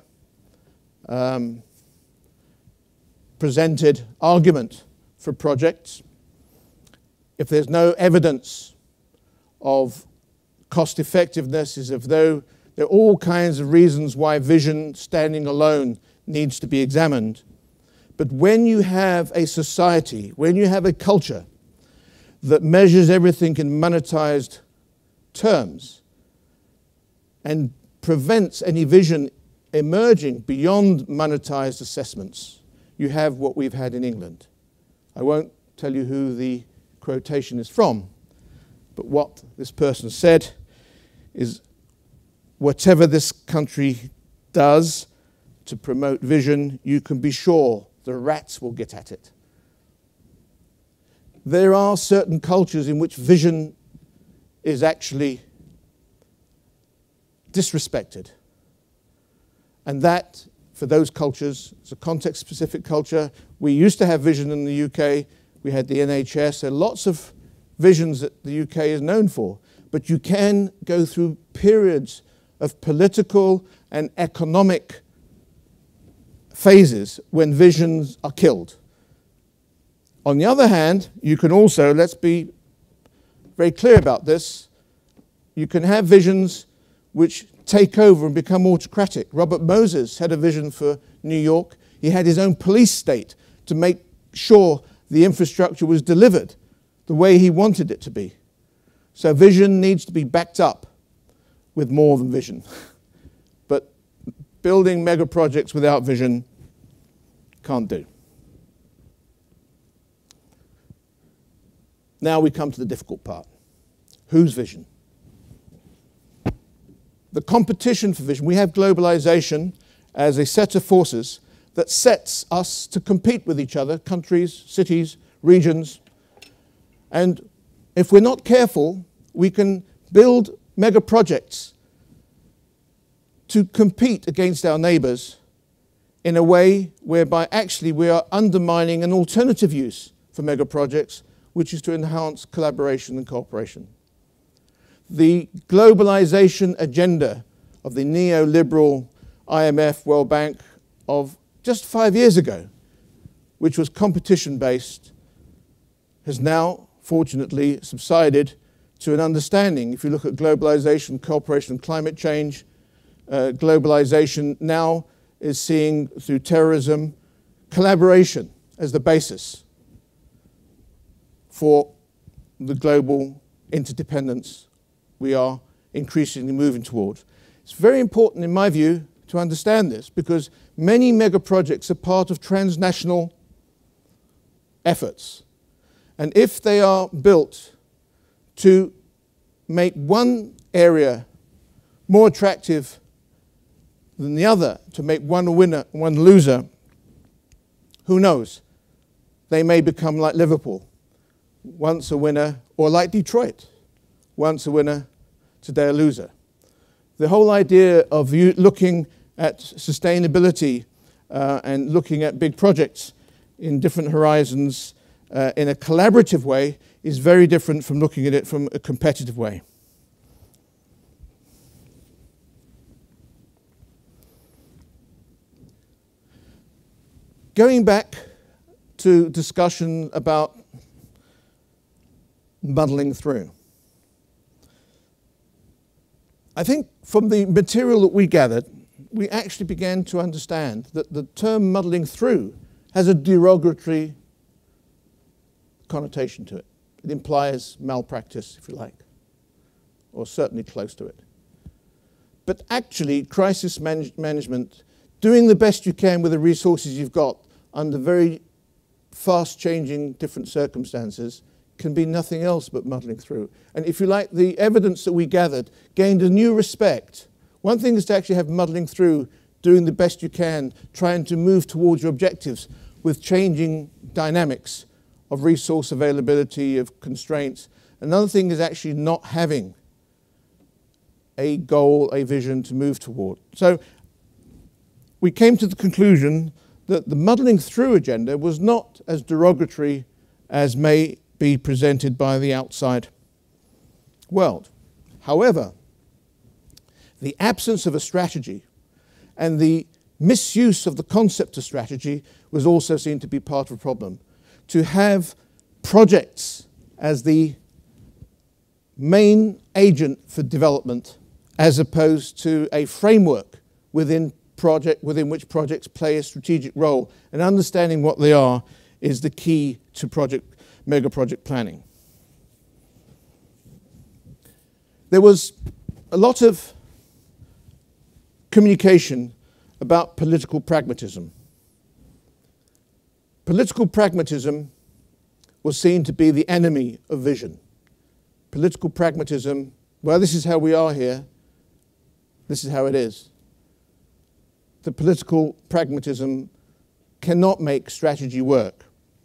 presented argument for projects. If there's no evidence of cost effectiveness, as if though there are all kinds of reasons why vision standing alone needs to be examined. But when you have a society, when you have a culture that measures everything in monetized terms and prevents any vision emerging beyond monetized assessments, you have what we've had in England. I won't tell you who the quotation is from, but what this person said is, whatever this country does to promote vision, you can be sure the rats will get at it. There are certain cultures in which vision is actually disrespected. And that, for those cultures, is a context-specific culture. We used to have vision in the UK. We had the NHS. There are lots of visions that the UK is known for. But you can go through periods of political and economic phases when visions are killed. On the other hand, you can also, let's be very clear about this, you can have visions which take over and become autocratic. Robert Moses had a vision for New York. He had his own police state to make sure the infrastructure was delivered the way he wanted it to be. So vision needs to be backed up with more than vision. But building mega projects without vision can't do. Now we come to the difficult part. Whose vision? The competition for vision. We have globalization as a set of forces that sets us to compete with each other, countries, cities, regions. And if we're not careful, we can build mega projects to compete against our neighbors in a way whereby actually we are undermining an alternative use for mega projects, which is to enhance collaboration and cooperation. The globalization agenda of the neoliberal IMF, World Bank of just 5 years ago, which was competition-based, has now, fortunately, subsided to an understanding. If you look at globalization, cooperation, and climate change, globalization now is seeing, through terrorism, collaboration as the basis for the global interdependence we are increasingly moving towards. It's very important, in my view, to understand this, because many mega projects are part of transnational efforts. And if they are built to make one area more attractive than the other, to make one a winner, one loser, who knows? They may become like Liverpool, once a winner, or like Detroit, once a winner, today a loser. The whole idea of you looking at sustainability and looking at big projects in different horizons in a collaborative way is very different from looking at it from a competitive way. Going back to discussion about muddling through. I think from the material that we gathered, we actually began to understand that the term muddling through has a derogatory connotation to it. It implies malpractice, if you like, or certainly close to it. But actually, crisis management, doing the best you can with the resources you've got under very fast-changing different circumstances, can be nothing else but muddling through. And if you like, the evidence that we gathered gained a new respect. One thing is to actually have muddling through, doing the best you can, trying to move towards your objectives with changing dynamics of resource availability, of constraints. Another thing is actually not having a goal, a vision to move toward. So we came to the conclusion that the muddling through agenda was not as derogatory as may be presented by the outside world. However, the absence of a strategy and the misuse of the concept of strategy was also seen to be part of the problem. To have projects as the main agent for development as opposed to a framework within which projects play a strategic role, and understanding what they are is the key to mega project planning. There was a lot of communication about political pragmatism. Political pragmatism was seen to be the enemy of vision. Political pragmatism, well, this is how we are here, this is how it is. The political pragmatism cannot make strategy work.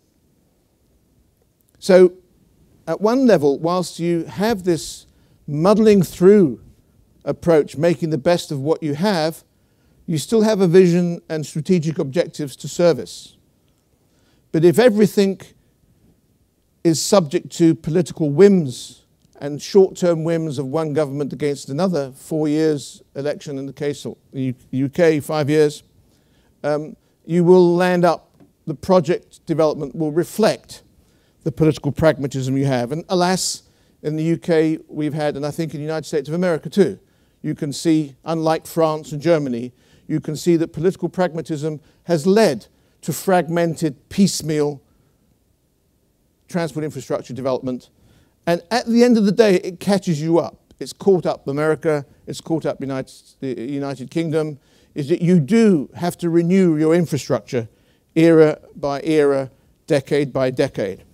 So, at one level, whilst you have this muddling through approach, making the best of what you have, you still have a vision and strategic objectives to service. But if everything is subject to political whims and short-term whims of one government against another, 4 years election in the case of the UK, 5 years, you will land up, the project development will reflect the political pragmatism you have. And alas, in the UK we've had, and I think in the United States of America too, you can see, unlike France and Germany, you can see that political pragmatism has led to fragmented, piecemeal transport infrastructure development. And at the end of the day, it catches you up. It's caught up America, it's caught up the United Kingdom, is that you do have to renew your infrastructure era by era, decade by decade.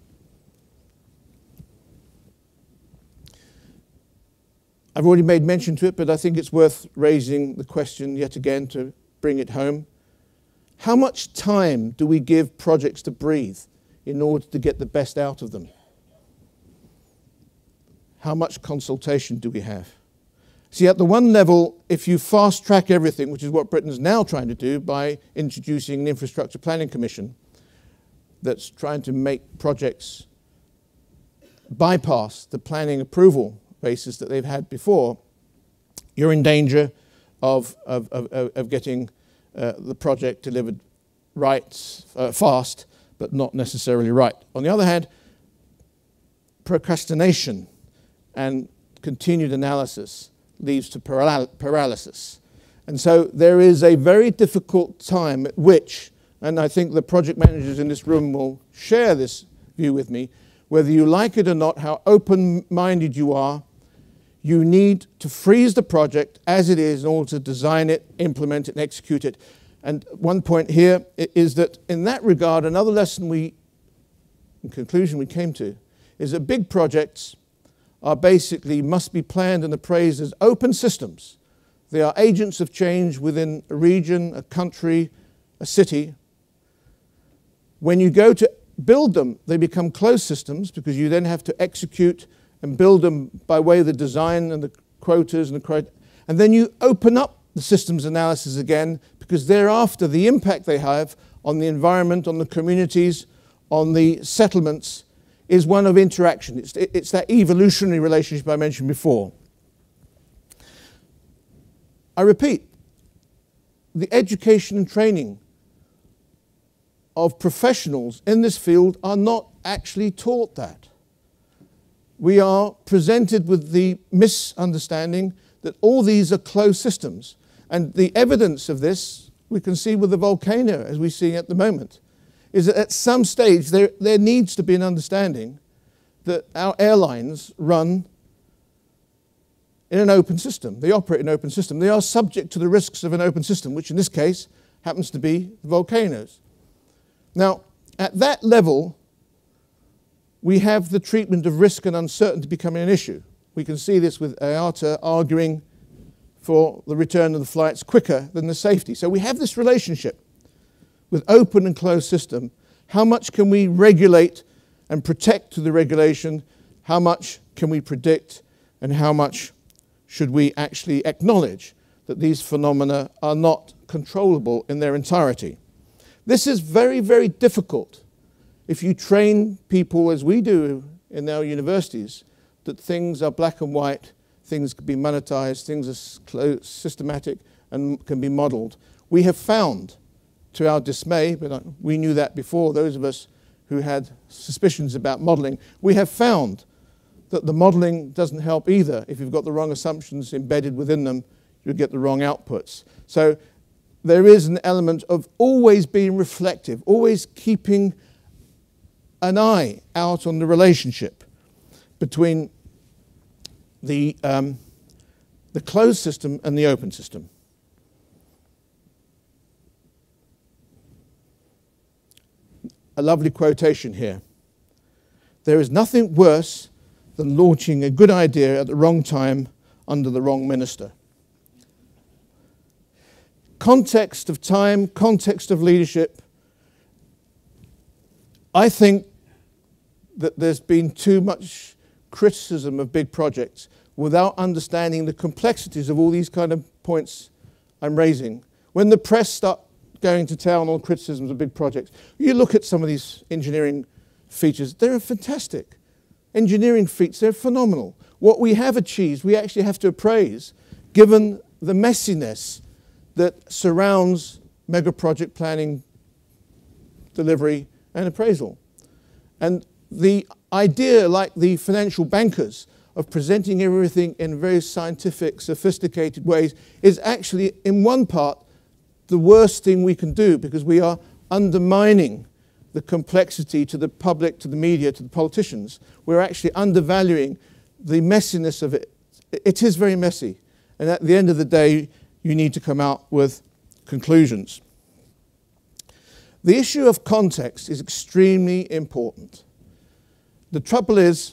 I've already made mention to it, but I think it's worth raising the question yet again to bring it home. How much time do we give projects to breathe in order to get the best out of them? How much consultation do we have? See, at the one level, if you fast track everything, which is what Britain's now trying to do by introducing an infrastructure planning commission that's trying to make projects bypass the planning approval basis that they've had before, you're in danger of getting the project delivered right, fast, but not necessarily right. On the other hand, procrastination and continued analysis leads to paralysis. And so there is a very difficult time at which, and I think the project managers in this room will share this view with me, whether you like it or not, how open-minded you are, you need to freeze the project as it is in order to design it, implement it, and execute it. And one point here is that in that regard, another lesson in conclusion we came to, is that big projects are basically must be planned and appraised as open systems. They are agents of change within a region, a country, a city. When you go to build them, they become closed systems because you then have to execute and build them by way of the design and the quotas and then you open up the systems analysis again, because thereafter the impact they have on the environment, on the communities, on the settlements is one of interaction. It's that evolutionary relationship I mentioned before. I repeat, the education and training of professionals in this field are not actually taught that. We are presented with the misunderstanding that all these are closed systems. And the evidence of this, we can see with the volcano, as we see at the moment, is that at some stage there needs to be an understanding that our airlines run in an open system. They operate in an open system. They are subject to the risks of an open system, which in this case happens to be volcanoes. Now, at that level, we have the treatment of risk and uncertainty becoming an issue. We can see this with IATA arguing for the return of the flights quicker than the safety. So we have this relationship with open and closed system. How much can we regulate and protect to the regulation? How much can we predict? And how much should we actually acknowledge that these phenomena are not controllable in their entirety? This is very, very difficult if you train people, as we do in our universities, that things are black and white, things can be monetized, things are systematic and can be modeled. We have found, to our dismay, but we knew that before, those of us who had suspicions about modeling, we have found that the modeling doesn't help either. If you've got the wrong assumptions embedded within them, you'll get the wrong outputs. So there is an element of always being reflective, always keeping an eye out on the relationship between the closed system and the open system. A lovely quotation here. There is nothing worse than launching a good idea at the wrong time under the wrong minister. Context of time, context of leadership. I think that there's been too much criticism of big projects without understanding the complexities of all these kind of points I'm raising. When the press start going to town on criticisms of big projects, you look at some of these engineering features, they're fantastic. Engineering feats, they're phenomenal. What we have achieved, we actually have to appraise, given the messiness that surrounds mega project planning, delivery, and appraisal. And the idea, like the financial bankers, of presenting everything in very scientific, sophisticated ways is actually, in one part, the worst thing we can do, because we are undermining the complexity to the public, to the media, to the politicians. We're actually undervaluing the messiness of it. It is very messy. And at the end of the day, you need to come out with conclusions. The issue of context is extremely important. The trouble is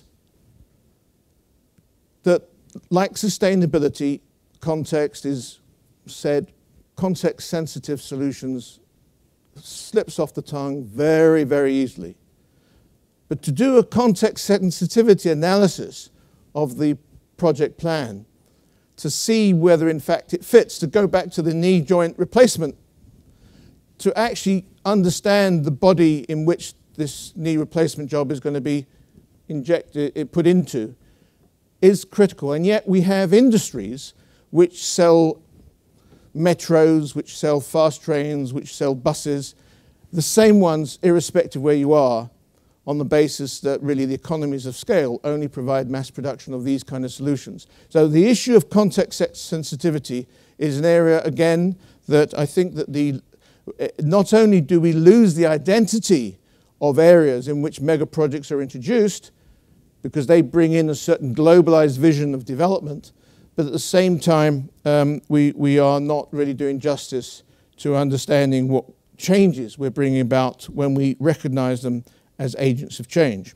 that, like sustainability, context is said, context-sensitive solutions slips off the tongue very, very easily. But to do a context sensitivity analysis of the project plan, to see whether in fact it fits, to go back to the knee joint replacement, to actually understand the body in which this knee replacement job is going to be injected, put into, is critical. And yet we have industries which sell metros, which sell fast trains, which sell buses, the same ones irrespective of where you are, on the basis that really the economies of scale only provide mass production of these kind of solutions. So the issue of context sensitivity is an area, again, that I think that not only do we lose the identity of areas in which mega projects are introduced, because they bring in a certain globalized vision of development, but at the same time, we are not really doing justice to understanding what changes we're bringing about when we recognize them as agents of change.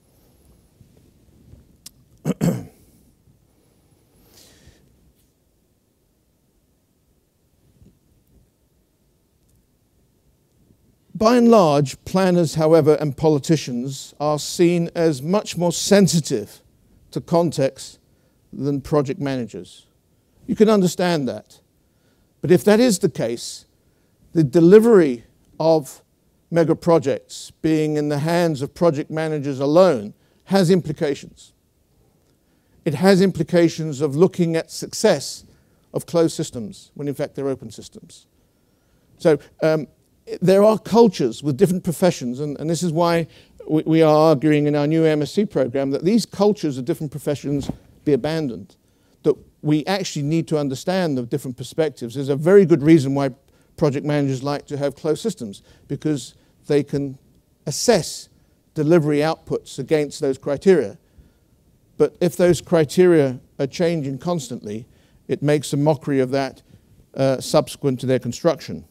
By and large, planners, however, and politicians are seen as much more sensitive to context than project managers. You can understand that. But if that is the case, the delivery of mega projects being in the hands of project managers alone has implications. It has implications of looking at success of closed systems when in fact they're open systems. So there are cultures with different professions, and this is why we are arguing in our new MSc program that these cultures of different professions be abandoned, that we actually need to understand the different perspectives. There's a very good reason why project managers like to have closed systems, because they can assess delivery outputs against those criteria. But if those criteria are changing constantly, it makes a mockery of that subsequent to their construction.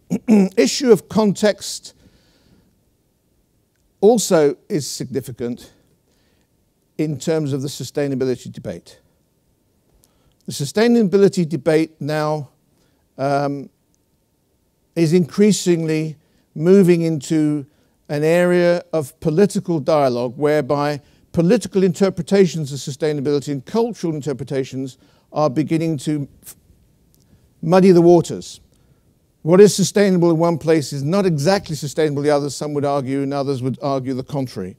issue of context also is significant in terms of the sustainability debate. The sustainability debate now is increasingly moving into an area of political dialogue whereby political interpretations of sustainability and cultural interpretations are beginning to muddy the waters. What is sustainable in one place is not exactly sustainable in the others, some would argue, and others would argue the contrary.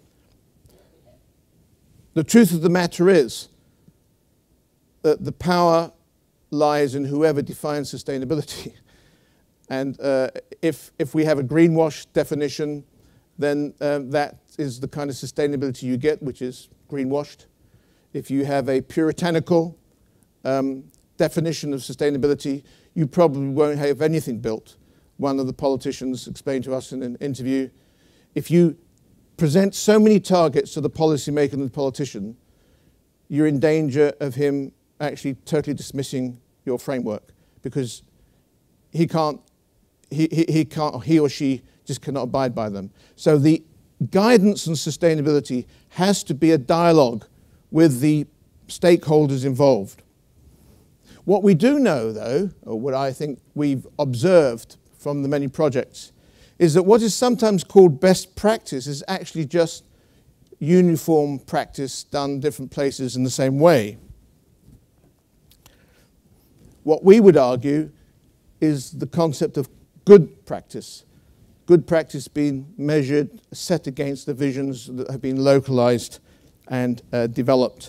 The truth of the matter is that the power lies in whoever defines sustainability. And if we have a greenwash definition, then that is the kind of sustainability you get, which is greenwashed. If you have a puritanical definition of sustainability, you probably won't have anything built. One of the politicians explained to us in an interview, if you present so many targets to the policymaker and the politician, you're in danger of him actually totally dismissing your framework, because he or she just cannot abide by them. So the guidance on sustainability has to be a dialogue with the stakeholders involved. What we do know, though, or what I think we've observed from the many projects, is that what is sometimes called best practice is actually just uniform practice done different places in the same way. What we would argue is the concept of good practice. Good practice being measured, set against the visions that have been localized and developed.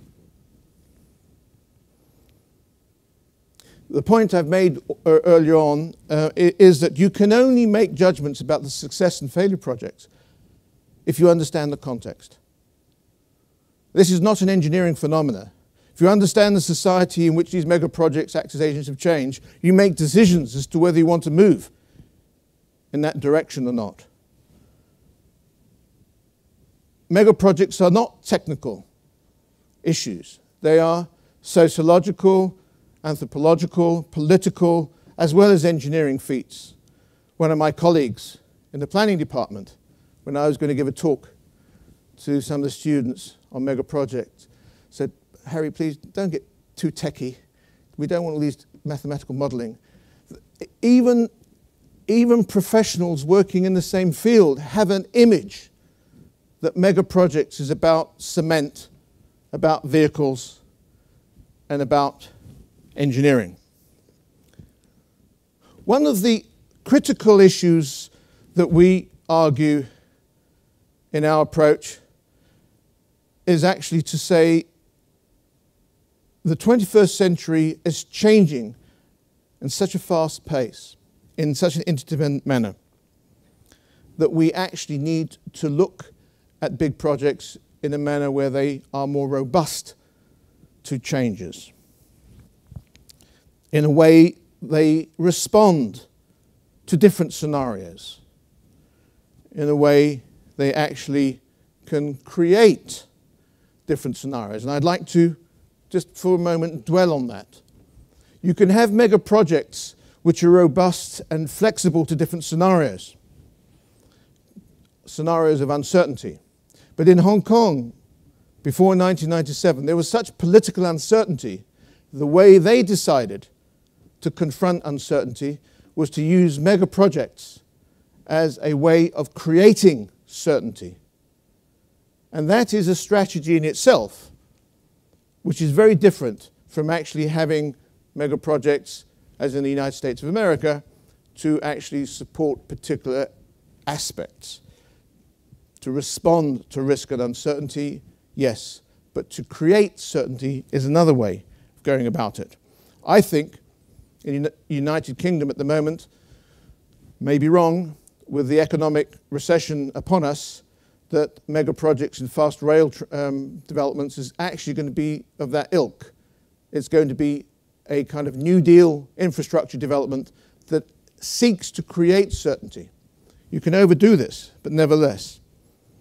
The point I've made earlier on is that you can only make judgments about the success and failure projects if you understand the context. This is not an engineering phenomena. If you understand the society in which these mega projects act as agents of change, you make decisions as to whether you want to move in that direction or not. Mega projects are not technical issues. They are sociological, anthropological, political, as well as engineering feats. One of my colleagues in the planning department, when I was going to give a talk to some of the students on mega projects, said, "Harry, please don't get too techie. We don't want all these mathematical modeling." Even professionals working in the same field have an image that mega projects is about cement, about vehicles, and about engineering. One of the critical issues that we argue in our approach is actually to say the 21st century is changing in such a fast pace, in such an interdependent manner, that we actually need to look at big projects in a manner where they are more robust to changes. In a way, they respond to different scenarios. In a way, they actually can create different scenarios. And I'd like to just for a moment dwell on that. You can have mega projects which are robust and flexible to different scenarios of uncertainty. But in Hong Kong, before 1997, there was such political uncertainty, the way they decided to confront uncertainty was to use mega projects as a way of creating certainty. And that is a strategy in itself, which is very different from actually having mega projects, as in the United States of America, to actually support particular aspects. To respond to risk and uncertainty, yes, but to create certainty is another way of going about it. I think in the United Kingdom at the moment, may be wrong, with the economic recession upon us, that mega projects and fast rail developments is actually going to be of that ilk. It's going to be a kind of New Deal infrastructure development that seeks to create certainty. You can overdo this, but nevertheless.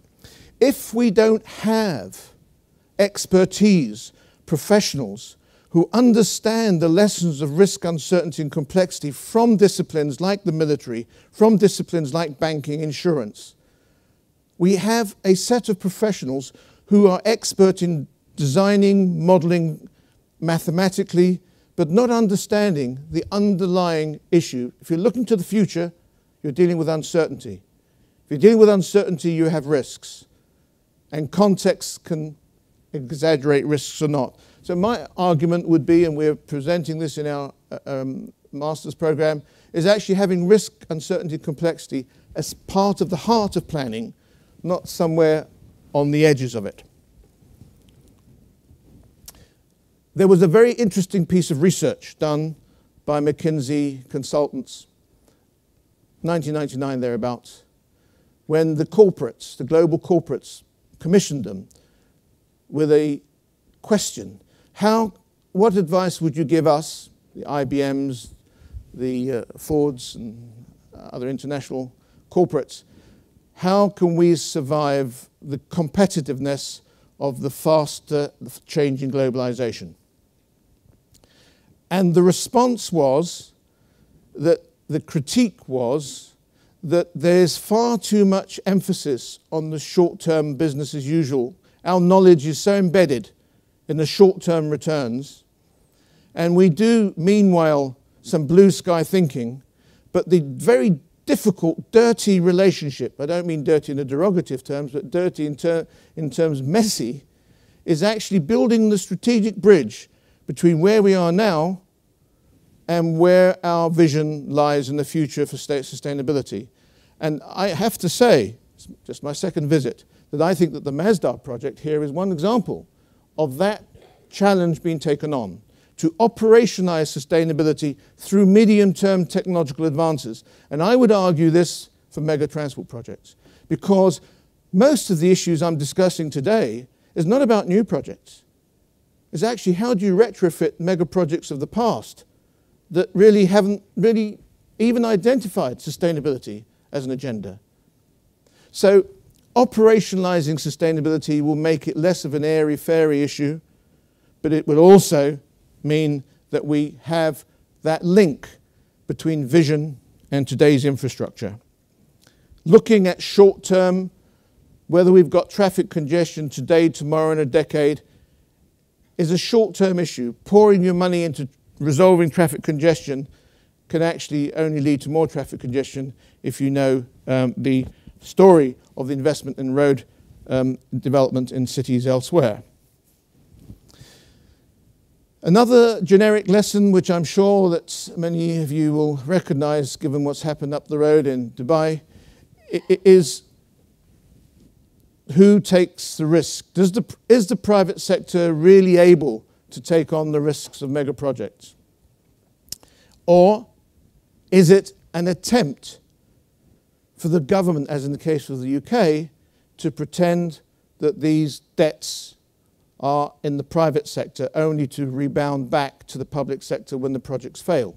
If we don't have expertise, professionals who understand the lessons of risk, uncertainty, and complexity from disciplines like the military, from disciplines like banking, insurance. We have a set of professionals who are expert in designing, modeling mathematically, but not understanding the underlying issue. If you're looking to the future, you're dealing with uncertainty. If you're dealing with uncertainty, you have risks. And context can exaggerate risks or not. So my argument would be, and we're presenting this in our master's program, is actually having risk, uncertainty, complexity as part of the heart of planning, not somewhere on the edges of it. There was a very interesting piece of research done by McKinsey consultants, 1999 thereabouts, when the corporates, the global corporates, commissioned them with a question. What advice would you give us, the IBMs, the Fords and other international corporates, how can we survive the competitiveness of the faster changing globalization? And the response was that the critique was that there's far too much emphasis on the short-term business as usual. Our knowledge is so embedded in the short-term returns, and we do, meanwhile, some blue sky thinking, but the very difficult, dirty relationship, I don't mean dirty in a derogative terms, but dirty in terms messy, is actually building the strategic bridge between where we are now and where our vision lies in the future for state sustainability. And I have to say, it's just my second visit, that I think that the Masdar project here is one example of that challenge being taken on, to operationalize sustainability through medium-term technological advances. And I would argue this for mega transport projects, because most of the issues I'm discussing today is not about new projects. It's actually how do you retrofit mega projects of the past that really haven't really even identified sustainability as an agenda. So operationalizing sustainability will make it less of an airy-fairy issue, but it will also mean that we have that link between vision and today's infrastructure. Looking at short-term, whether we've got traffic congestion today, tomorrow, in a decade, is a short-term issue. Pouring your money into resolving traffic congestion can actually only lead to more traffic congestion if you know the story of the investment in road development in cities elsewhere. Another generic lesson, which I'm sure that many of you will recognize given what's happened up the road in Dubai, is who takes the risk? Is the private sector really able to take on the risks of mega projects? Or is it an attempt for the government, as in the case of the UK, to pretend that these debts are in the private sector only to rebound back to the public sector when the projects fail?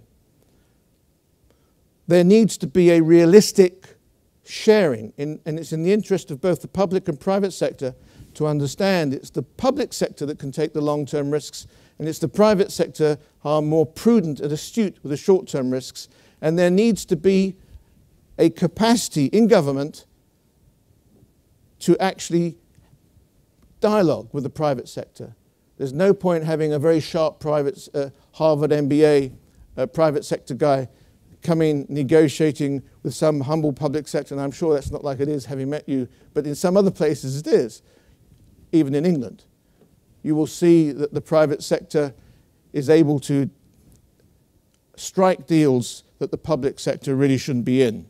There needs to be a realistic sharing, and it's in the interest of both the public and private sector to understand it's the public sector that can take the long-term risks, and it's the private sector who are more prudent and astute with the short-term risks, and there needs to be a capacity in government to actually dialogue with the private sector. There's no point having a very sharp private Harvard MBA private sector guy coming negotiating with some humble public sector, and I'm sure that's not like it is having met you, but in some other places it is, even in England. You will see that the private sector is able to strike deals that the public sector really shouldn't be in.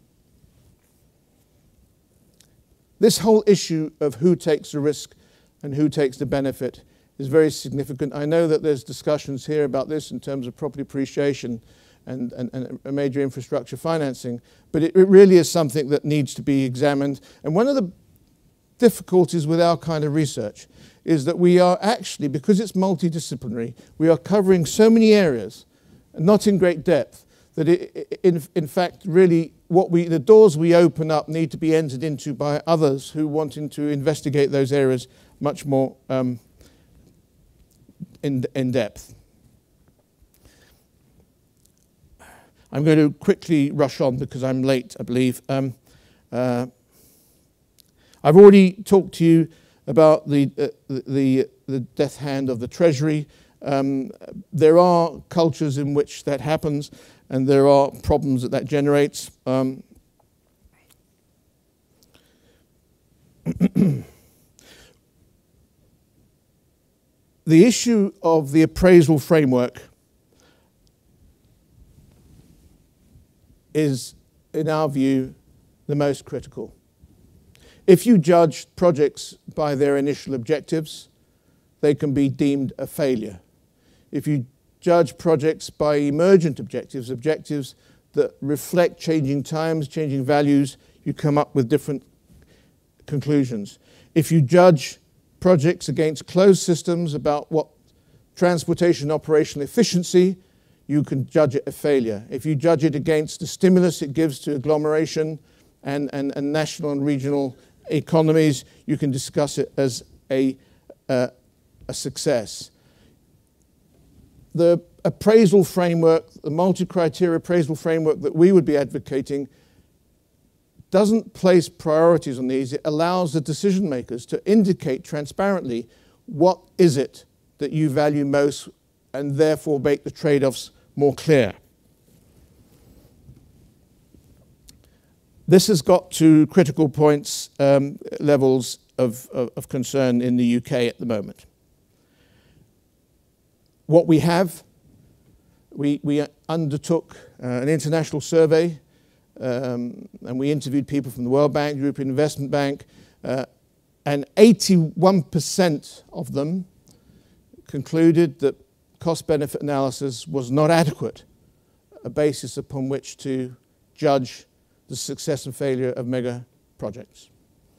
This whole issue of who takes the risk and who takes the benefit is very significant. I know that there's discussions here about this in terms of property appreciation and major infrastructure financing, but it really is something that needs to be examined. And one of the difficulties with our kind of research is that we are actually, because it's multidisciplinary, we are covering so many areas, not in great depth, that in fact, really, the doors we open up need to be entered into by others who wanting to investigate those areas much more in depth. I'm going to quickly rush on because I'm late, I believe. I've already talked to you about the death hand of the Treasury. There are cultures in which that happens, and there are problems that generates. The issue of the appraisal framework is, in our view, the most critical. If you judge projects by their initial objectives, they can be deemed a failure. If you judge projects by emergent objectives, objectives that reflect changing times, changing values, you come up with different conclusions. If you judge projects against closed systems about what transportation operational efficiency, you can judge it a failure. If you judge it against the stimulus it gives to agglomeration and national and regional economies, you can discuss it as a success. The appraisal framework, the multi-criteria appraisal framework that we would be advocating doesn't place priorities on these. It allows the decision makers to indicate transparently what is it that you value most and therefore make the trade-offs more clear. This has got to critical points, levels of concern in the UK at the moment. What we have, we undertook an international survey, and we interviewed people from the World Bank, European Investment Bank, and 81% of them concluded that cost-benefit analysis was not adequate, a basis upon which to judge the success and failure of mega projects.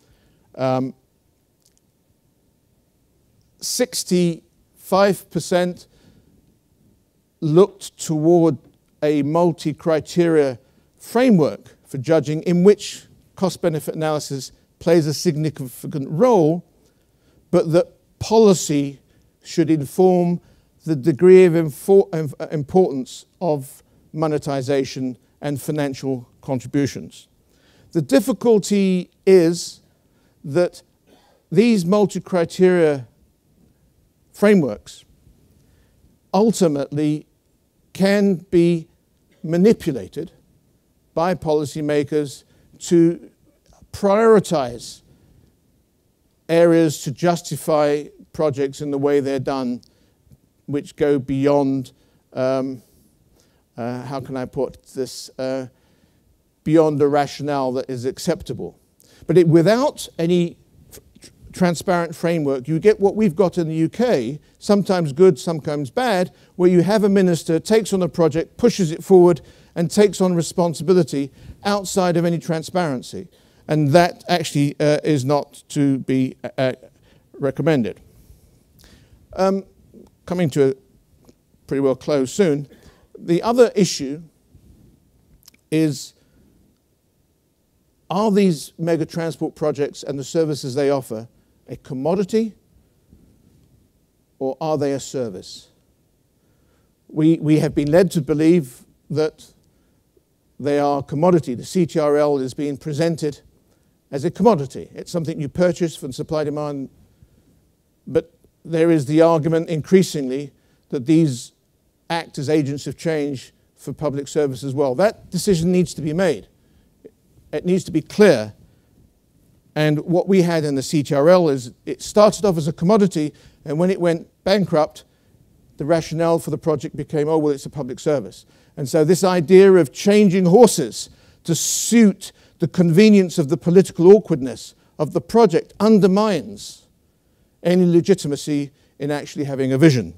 65% looked toward a multi-criteria framework for judging in which cost-benefit analysis plays a significant role, but that policy should inform the degree of importance of monetization and financial contributions. The difficulty is that these multi-criteria frameworks ultimately can be manipulated by policymakers to prioritize areas to justify projects in the way they're done, which go beyond, how can I put this, beyond a rationale that is acceptable. But without any transparent framework, you get what we've got in the UK, sometimes good, sometimes bad, where you have a minister takes on a project, pushes it forward, and takes on responsibility outside of any transparency. And that actually is not to be recommended. Coming to a pretty well close soon, the other issue is, are these mega transport projects and the services they offer a commodity, or are they a service? We have been led to believe that they are a commodity. The CTRL is being presented as a commodity. It's something you purchase from supply-demand, but there is the argument increasingly that these act as agents of change for public service as well. That decision needs to be made. It needs to be clear. And what we had in the CTRL is it started off as a commodity, and when it went bankrupt, the rationale for the project became, oh, well, it's a public service. And so this idea of changing horses to suit the convenience of the political awkwardness of the project undermines any legitimacy in actually having a vision.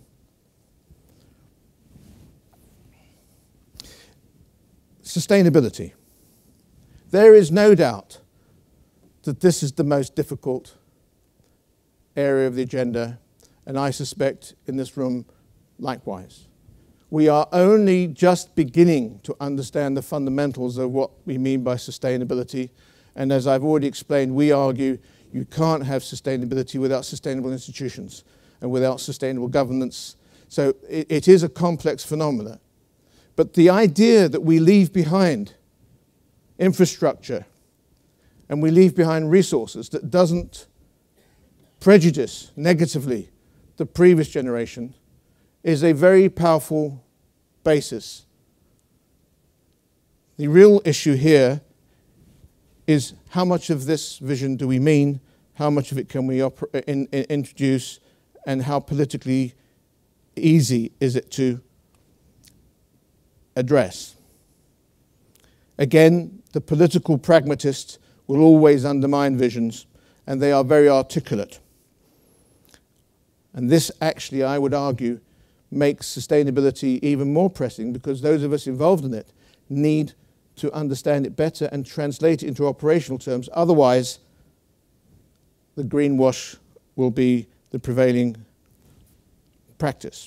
Sustainability. There is no doubt that this is the most difficult area of the agenda, and I suspect in this room likewise. We are only just beginning to understand the fundamentals of what we mean by sustainability, and as I've already explained, we argue you can't have sustainability without sustainable institutions and without sustainable governance. So it is a complex phenomenon. But the idea that we leave behind infrastructure and we leave behind resources that doesn't prejudice negatively the previous generation is a very powerful basis. The real issue here is how much of this vision do we mean, how much of it can we introduce, and how politically easy is it to address. Again, the political pragmatists will always undermine visions, and they are very articulate. And this actually, I would argue, makes sustainability even more pressing, because those of us involved in it need to understand it better and translate it into operational terms. Otherwise, the greenwash will be the prevailing practice.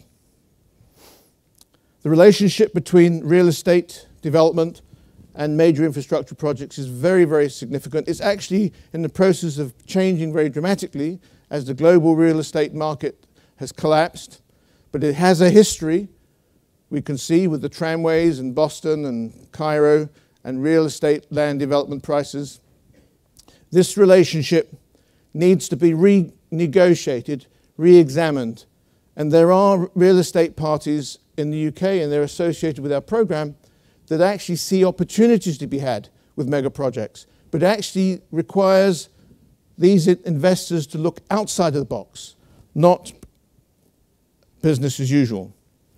The relationship between real estate development and major infrastructure projects is very, very significant. It's actually in the process of changing very dramatically as the global real estate market has collapsed. But it has a history, we can see, with the tramways in Boston and Cairo and real estate land development prices. This relationship needs to be renegotiated, re-examined. And there are real estate parties in the UK, and they're associated with our program, that actually see opportunities to be had with mega projects, but actually requires these investors to look outside of the box, not business as usual.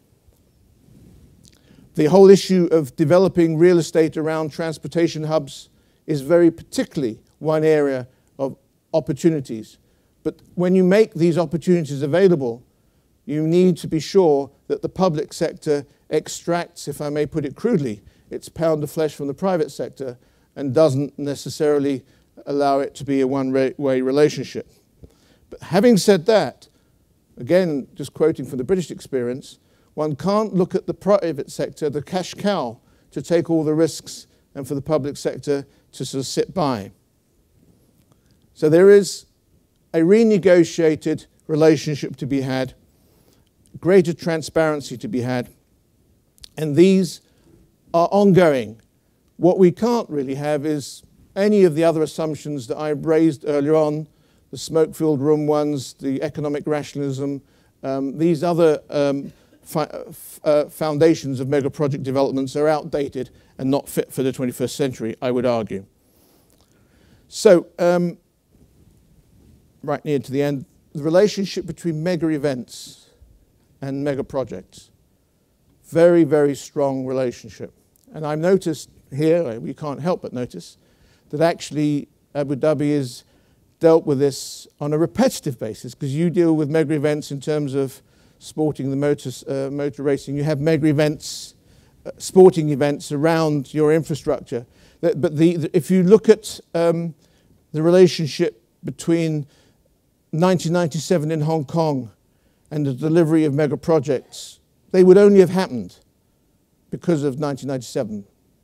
The whole issue of developing real estate around transportation hubs is very particularly one area of opportunities. But when you make these opportunities available, you need to be sure that the public sector extracts, if I may put it crudely, its pound of flesh from the private sector and doesn't necessarily allow it to be a one-way relationship. But having said that, again, just quoting from the British experience, one can't look at the private sector, the cash cow, to take all the risks and for the public sector to sort of sit by. So there is a renegotiated relationship to be had, greater transparency to be had, and these are ongoing. What we can't really have is any of the other assumptions that I raised earlier on, the smoke-filled room ones, the economic rationalism, these other foundations of mega project developments are outdated and not fit for the 21st century, I would argue. So, right near to the end, the relationship between mega events and mega projects. Very, very strong relationship. And I've noticed here, we can't help but notice, that actually Abu Dhabi has dealt with this on a repetitive basis, because you deal with mega events in terms of sporting, the motor racing. You have mega events, sporting events around your infrastructure. But if you look at the relationship between 1997 in Hong Kong and the delivery of mega projects, they would only have happened because of 1997.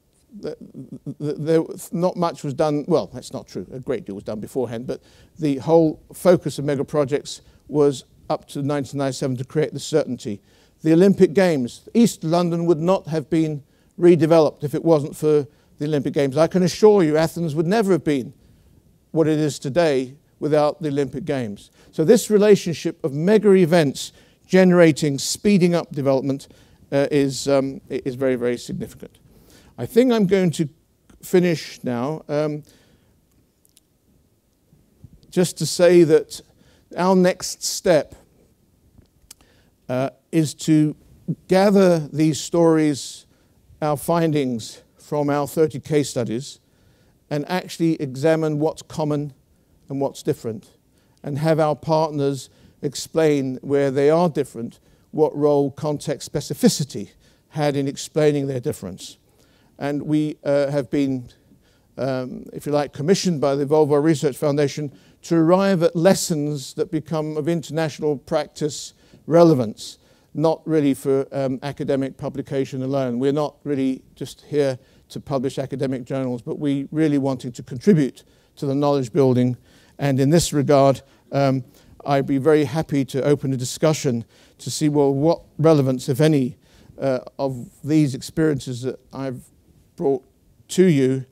Not much was done, well, that's not true, a great deal was done beforehand, but the whole focus of mega projects was up to 1997 to create the certainty. The Olympic Games, East London would not have been redeveloped if it wasn't for the Olympic Games. I can assure you Athens would never have been what it is today without the Olympic Games. So this relationship of mega events generating, speeding up development is very, very significant. I think I'm going to finish now just to say that our next step is to gather these stories, our findings from our 30 case studies, and actually examine what's common and what's different, and have our partners explain where they are different, what role context specificity had in explaining their difference. And we have been, if you like, commissioned by the Volvo Research Foundation to arrive at lessons that become of international practice relevance, not really for academic publication alone. We're not really just here to publish academic journals, but we really wanting to contribute to the knowledge building. And in this regard, I'd be very happy to open a discussion to see, well, what relevance, if any, of these experiences that I've brought to you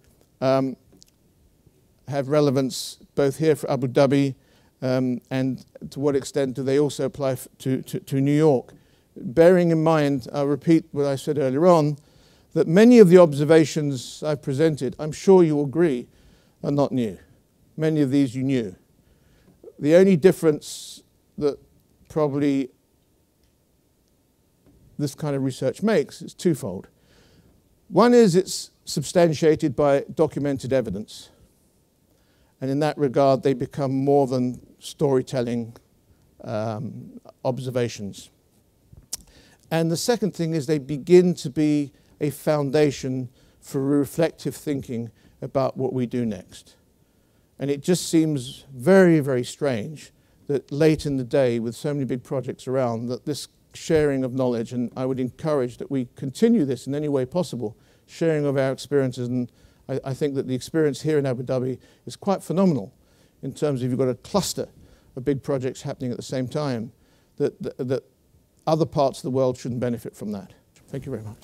have relevance both here for Abu Dhabi and to what extent do they also apply to New York. Bearing in mind, I'll repeat what I said earlier on, that many of the observations I've presented, I'm sure you will agree, are not new. Many of these you knew. The only difference that probably this kind of research makes is twofold. One is it's substantiated by documented evidence. And in that regard, they become more than storytelling observations. And the second thing is they begin to be a foundation for reflective thinking about what we do next. And it just seems very, very strange that late in the day, with so many big projects around, that this sharing of knowledge, and I would encourage that we continue this in any way possible, sharing of our experiences. And I think that the experience here in Abu Dhabi is quite phenomenal in terms of you've got a cluster of big projects happening at the same time, that other parts of the world shouldn't benefit from that. Thank you very much.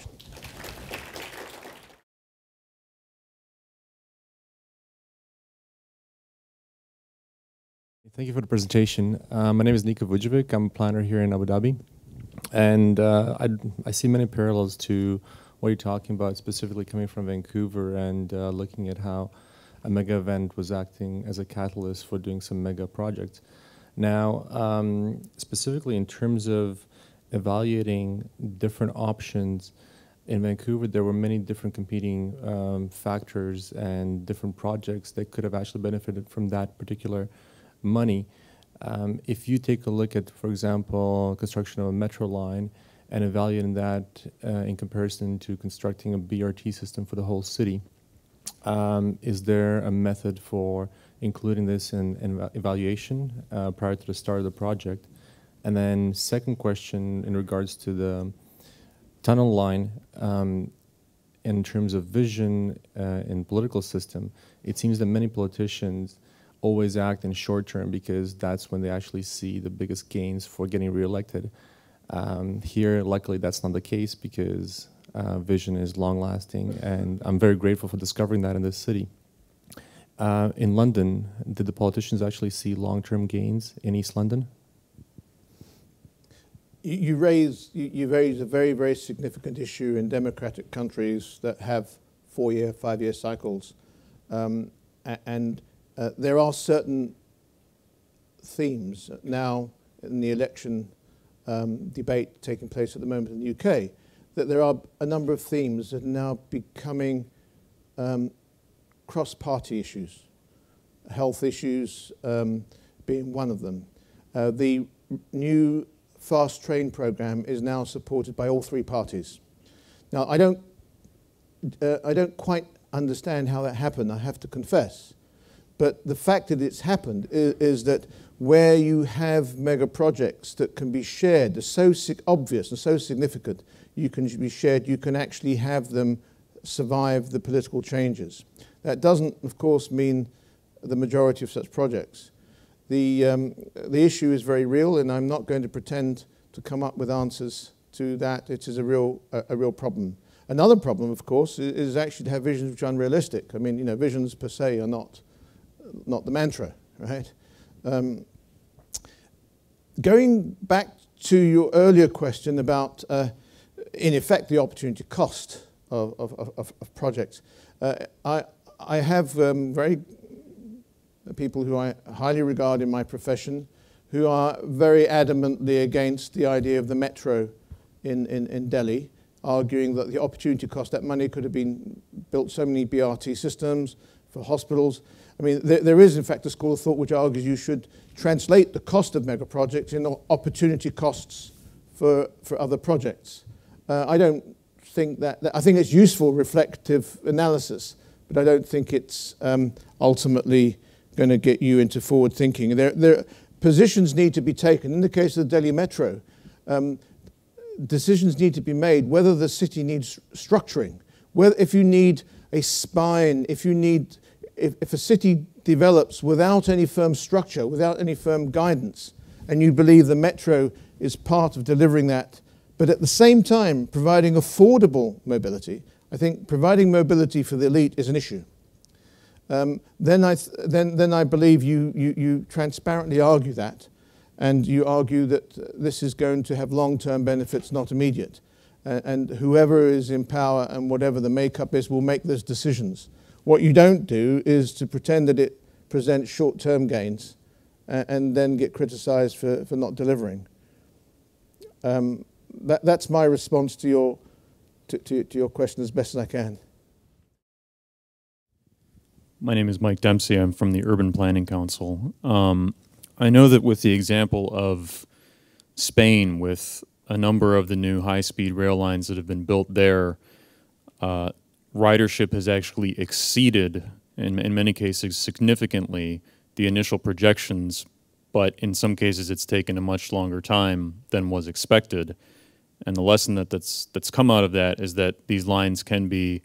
Thank you for the presentation. My name is Nika Vujovic. I'm a planner here in Abu Dhabi. And I see many parallels to what you're talking about, specifically coming from Vancouver and looking at how a mega event was acting as a catalyst for doing some mega projects. Now, specifically in terms of evaluating different options, in Vancouver there were many different competing factors and different projects that could have actually benefited from that particular money. If you take a look at, for example, construction of a metro line and evaluating that in comparison to constructing a BRT system for the whole city, is there a method for including this in evaluation prior to the start of the project? And then second question in regards to the tunnel line, in terms of vision in political system, it seems that many politicians always act in short term because that's when they actually see the biggest gains for getting reelected. Here, luckily, that's not the case because vision is long lasting, and I'm very grateful for discovering that in this city. In London, did the politicians actually see long-term gains in East London? You raise a very, very significant issue in democratic countries that have 4-year, 5-year cycles. There are certain themes now in the election debate taking place at the moment in the UK, that there are a number of themes that are now becoming cross-party issues, health issues being one of them. The new fast train programme is now supported by all three parties. Now, I don't quite understand how that happened, I have to confess. But the fact that it's happened is that where you have mega projects that can be shared, they're so obvious and so significant, you can be shared, you can actually have them survive the political changes. That doesn't, of course, mean the majority of such projects. The issue is very real, and I'm not going to pretend to come up with answers to that. It is a real problem. Another problem, of course, is actually to have visions which are unrealistic. I mean, visions per se are not the mantra, right? Going back to your earlier question about, in effect, the opportunity cost of projects, I have people who I highly regard in my profession who are very adamantly against the idea of the metro in Delhi, arguing that the opportunity cost, that money could have been built so many BRT systems for hospitals. I mean, there is, in fact, a school of thought which argues you should translate the cost of mega projects into opportunity costs for other projects. I don't think that I think it's useful reflective analysis, but I don't think it's ultimately going to get you into forward thinking. Positions need to be taken. In the case of the Delhi Metro, decisions need to be made whether the city needs structuring, whether if you need a spine, if a city develops without any firm structure, without any firm guidance, and you believe the metro is part of delivering that but at the same time providing affordable mobility. I think providing mobility for the elite is an issue. Then I believe you transparently argue that, and you argue that this is going to have long-term benefits, not immediate. And whoever is in power and whatever the makeup is will make those decisions. What you don't do is to pretend that it presents short-term gains and then get criticized for not delivering. That's my response to your question as best as I can. My name is Mike Dempsey. I'm from the Urban Planning Council. I know that with the example of Spain, with a number of the new high-speed rail lines that have been built there, ridership has actually exceeded, in many cases significantly, the initial projections, but in some cases it's taken a much longer time than was expected. And the lesson that's come out of that is that these lines can be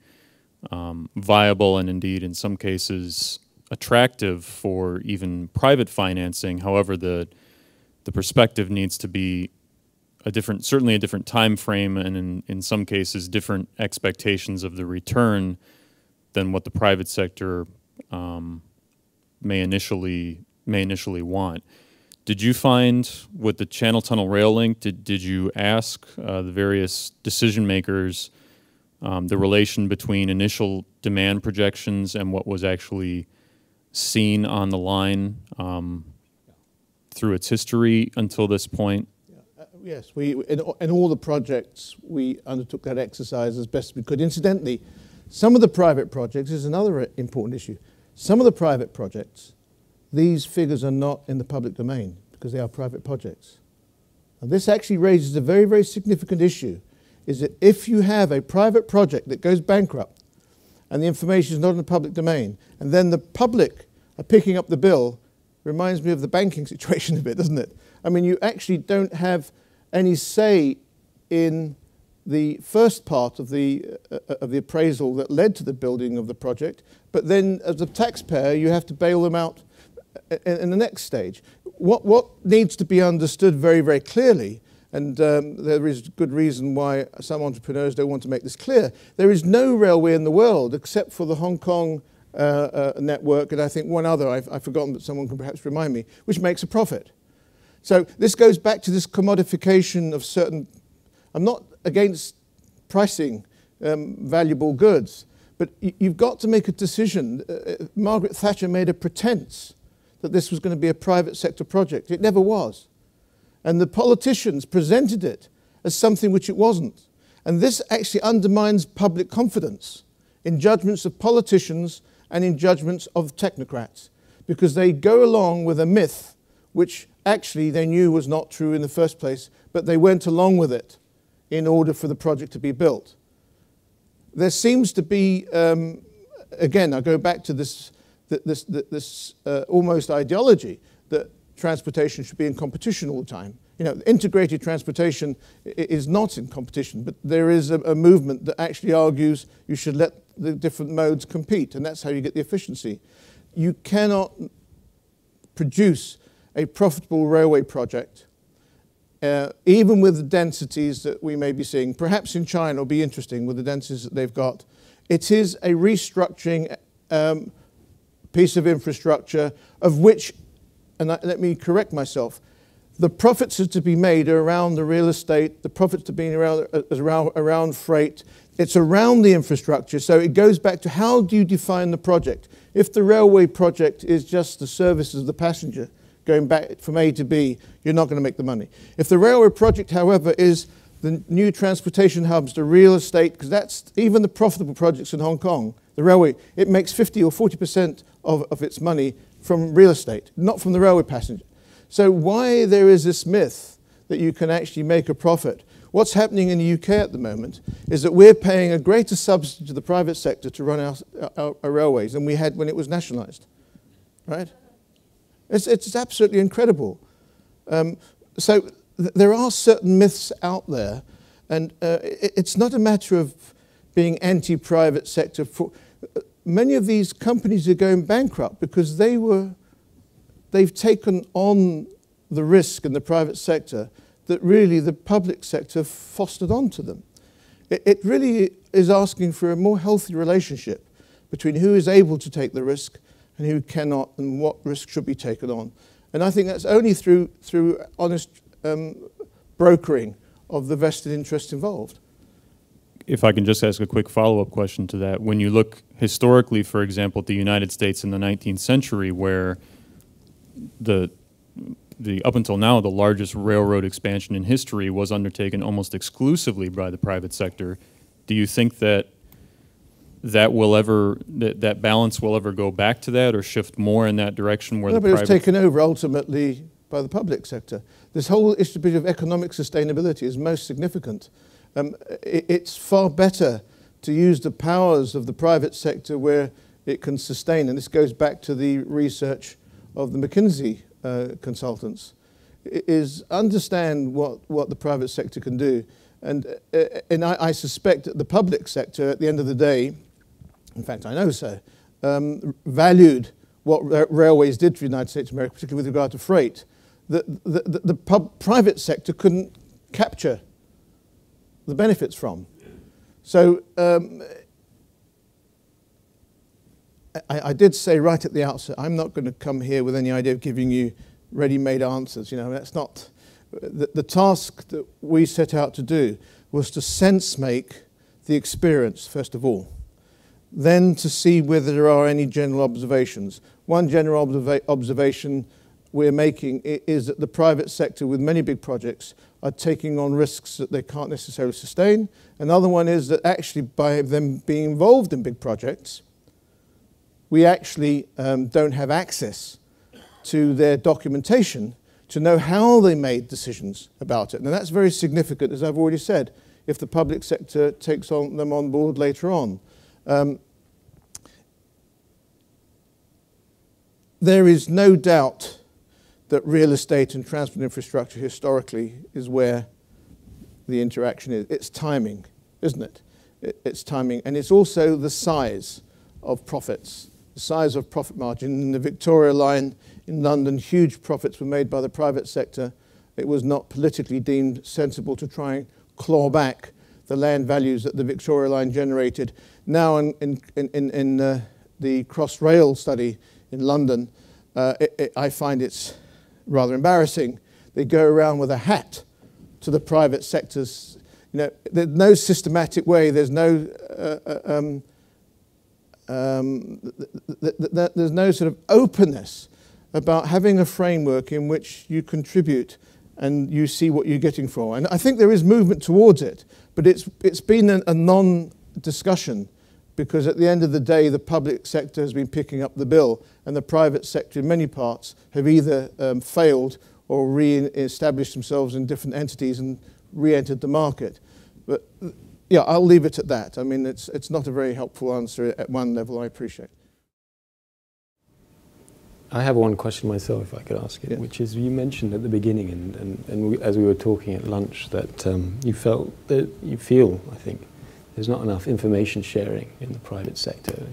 viable and indeed in some cases attractive for even private financing. However, the perspective needs to be certainly a different time frame, and in some cases different expectations of the return than what the private sector may initially want. Did you find with the Channel Tunnel Rail Link, did you ask the various decision makers the relation between initial demand projections and what was actually seen on the line through its history until this point? Yes, in all the projects, we undertook that exercise as best we could. Incidentally, some of the private projects is another important issue. Some of the private projects, these figures are not in the public domain because they are private projects. And this actually raises a very, very significant issue, is that if you have a private project that goes bankrupt and the information is not in the public domain, and then the public are picking up the bill, reminds me of the banking situation a bit, doesn't it? I mean, you actually don't have any say in the first part of the appraisal that led to the building of the project, but then as a taxpayer you have to bail them out in the next stage. What needs to be understood very, very clearly, and there is good reason why some entrepreneurs don't want to make this clear, there is no railway in the world except for the Hong Kong network, and I think one other, I've forgotten, but someone can perhaps remind me, which makes a profit. So this goes back to this commodification of certain. I'm not against pricing valuable goods, but you've got to make a decision. Margaret Thatcher made a pretense that this was going to be a private sector project. It never was. And the politicians presented it as something which it wasn't. And this actually undermines public confidence in judgments of politicians and in judgments of technocrats, because they go along with a myth which actually they knew was not true in the first place, but they went along with it in order for the project to be built. There seems to be, again, I go back to this almost ideology that transportation should be in competition all the time. You know, integrated transportation is not in competition, but there is a movement that actually argues you should let the different modes compete, and that's how you get the efficiency. You cannot produce a profitable railway project, even with the densities that we may be seeing. Perhaps in China it'll be interesting with the densities that they've got. It is a restructuring piece of infrastructure of which, and let me correct myself, the profits are to be made around the real estate, the profits to be around freight. It's around the infrastructure, so it goes back to how do you define the project? If the railway project is just the services of the passenger, going back from A to B, you're not going to make the money. If the railway project, however, is the new transportation hubs, the real estate, because that's even the profitable projects in Hong Kong, the railway, it makes 50 or 40% of its money from real estate, not from the railway passenger. So why there is this myth that you can actually make a profit? What's happening in the UK at the moment is that we're paying a greater subsidy to the private sector to run our railways than we had when it was nationalised, right? It's absolutely incredible. So there are certain myths out there, and it's not a matter of being anti-private sector. Many of these companies are going bankrupt because they've taken on the risk in the private sector that really the public sector fostered onto them. It really is asking for a more healthy relationship between who is able to take the risk and who cannot, and what risk should be taken on. And I think that's only through honest brokering of the vested interests involved. If I can just ask a quick follow-up question to that. When you look historically, for example, at the United States in the 19th century, where up until now, the largest railroad expansion in history was undertaken almost exclusively by the private sector, do you think that that balance will ever go back to that or shift more in that direction where no, the but private... it's taken over ultimately by the public sector. This whole issue of economic sustainability is most significant. It's far better to use the powers of the private sector where it can sustain, and this goes back to the research of the McKinsey consultants, is understand what the private sector can do. And I suspect that the public sector, at the end of the day, in fact I know so, valued what railways did to the United States of America, particularly with regard to freight, that the private sector couldn't capture the benefits from. So I did say right at the outset, I'm not going to come here with any idea of giving you ready-made answers. You know, that's not the task that we set out to do. Was to sense make the experience first of all, then to see whether there are any general observations. One general observation we're making is that the private sector, with many big projects, are taking on risks that they can't necessarily sustain. Another one is that actually by them being involved in big projects, we actually don't have access to their documentation to know how they made decisions about it. And that's very significant, as I've already said, if the public sector takes them on board later on. There is no doubt that real estate and transport infrastructure historically is where the interaction is. It's timing, isn't it? It's timing. And it's also the size of profits, the size of profit margin. In the Victoria line in London, huge profits were made by the private sector. It was not politically deemed sensible to try and claw back the land values that the Victoria line generated. Now in the Crossrail study in London, I find it's rather embarrassing. They go around with a hat to the private sectors. You know, there's no systematic way. There's no there's no sort of openness about having a framework in which you contribute and you see what you're getting for. And I think there is movement towards it, but it's been a non-discussion, because at the end of the day, the public sector has been picking up the bill, and the private sector in many parts have either failed or re-established themselves in different entities and re-entered the market. But yeah, I'll leave it at that. I mean, it's not a very helpful answer at one level, I appreciate. I have one question myself, if I could ask it, which is, you mentioned at the beginning, and as we were talking at lunch, that you feel, I think, there's not enough information sharing in the private sector.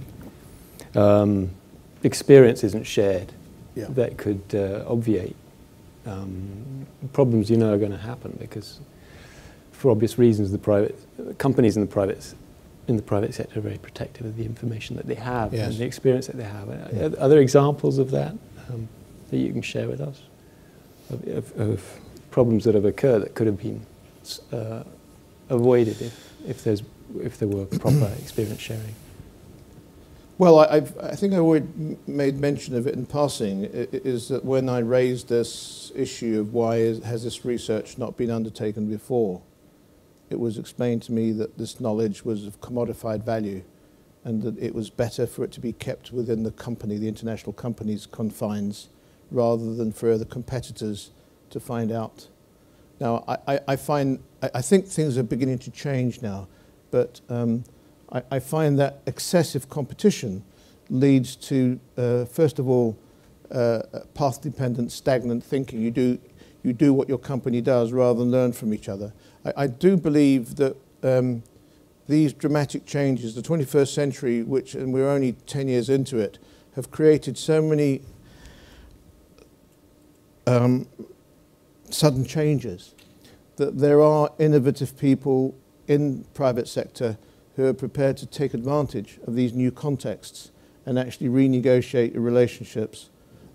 Experience isn't shared that could obviate problems you know are going to happen, because for obvious reasons the private companies in the private sector are very protective of the information that they have and the experience that they have. Are there examples of that that you can share with us, of problems that have occurred that could have been avoided if there were proper experience sharing? Well, I think I already made mention of it in passing, is that when I raised this issue of why has this research not been undertaken before, it was explained to me that this knowledge was of commodified value, and that it was better for it to be kept within the company, the international company's confines, rather than for other competitors to find out. Now, I think things are beginning to change now, but I find that excessive competition leads to, first of all, path-dependent, stagnant thinking. You do what your company does rather than learn from each other. I do believe that these dramatic changes, the 21st century, and we're only 10 years into it, have created so many sudden changes that there are innovative people in private sector who are prepared to take advantage of these new contexts and actually renegotiate the relationships.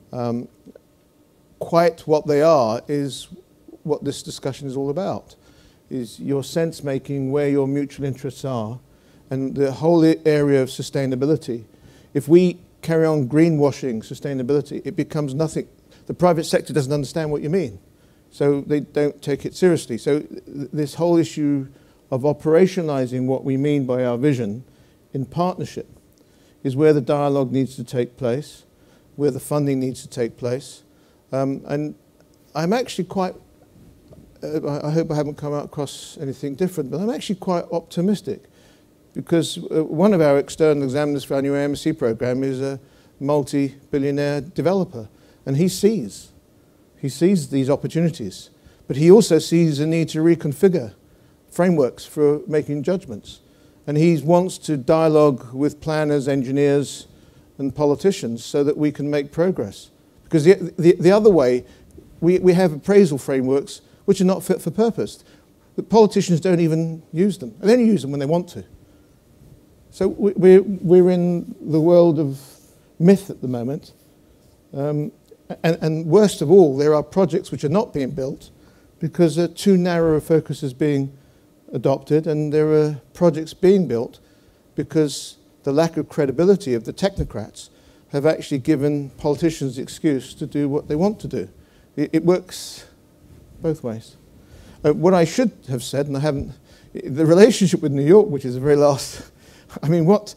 Quite what they are is what this discussion is all about, is your sense-making, where your mutual interests are, and the whole area of sustainability. If we carry on greenwashing sustainability, it becomes nothing. The private sector doesn't understand what you mean, so they don't take it seriously. So this whole issue of operationalizing what we mean by our vision in partnership is where the dialogue needs to take place, where the funding needs to take place. And I'm actually quite, I hope I haven't come across anything different, but I'm actually quite optimistic, because one of our external examiners for our new AMC program is a multi-billionaire developer, and he sees these opportunities, but he also sees a need to reconfigure frameworks for making judgments. And he wants to dialogue with planners, engineers, and politicians so that we can make progress. Because the other way, we have appraisal frameworks which are not fit for purpose. The politicians don't even use them. They only use them when they want to. So we're in the world of myth at the moment. And worst of all, there are projects which are not being built because too narrow a focus is being adopted, and there are projects being built because the lack of credibility of the technocrats have actually given politicians the excuse to do what they want to do. It works both ways. What I should have said, and I haven't, the relationship with New York, which is the very last, I mean, what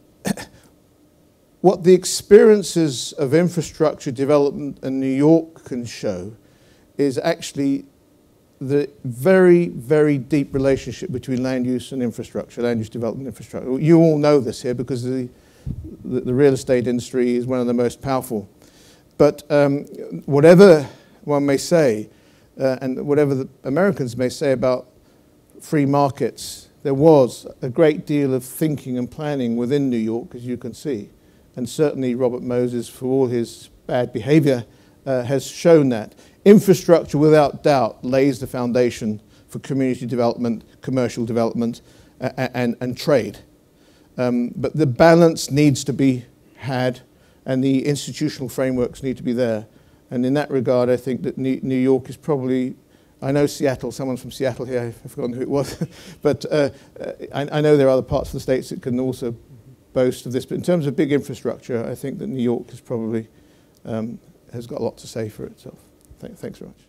the experiences of infrastructure development in New York can show is actually the very, very deep relationship between land use and infrastructure, land use development infrastructure. You all know this here because the real estate industry is one of the most powerful. But whatever one may say, and whatever the Americans may say about free markets, there was a great deal of thinking and planning within New York, as you can see. And certainly Robert Moses, for all his bad behavior, has shown that. Infrastructure, without doubt, lays the foundation for community development, commercial development, and trade. But the balance needs to be had, and the institutional frameworks need to be there. And in that regard, I think that New York is probably, I know Seattle, someone from Seattle here, I've forgotten who it was, but I know there are other parts of the states that can also boast of this. But in terms of big infrastructure, I think that New York is probably, has got a lot to say for itself. Thanks very much.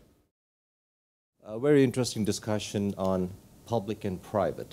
A very interesting discussion on public and private.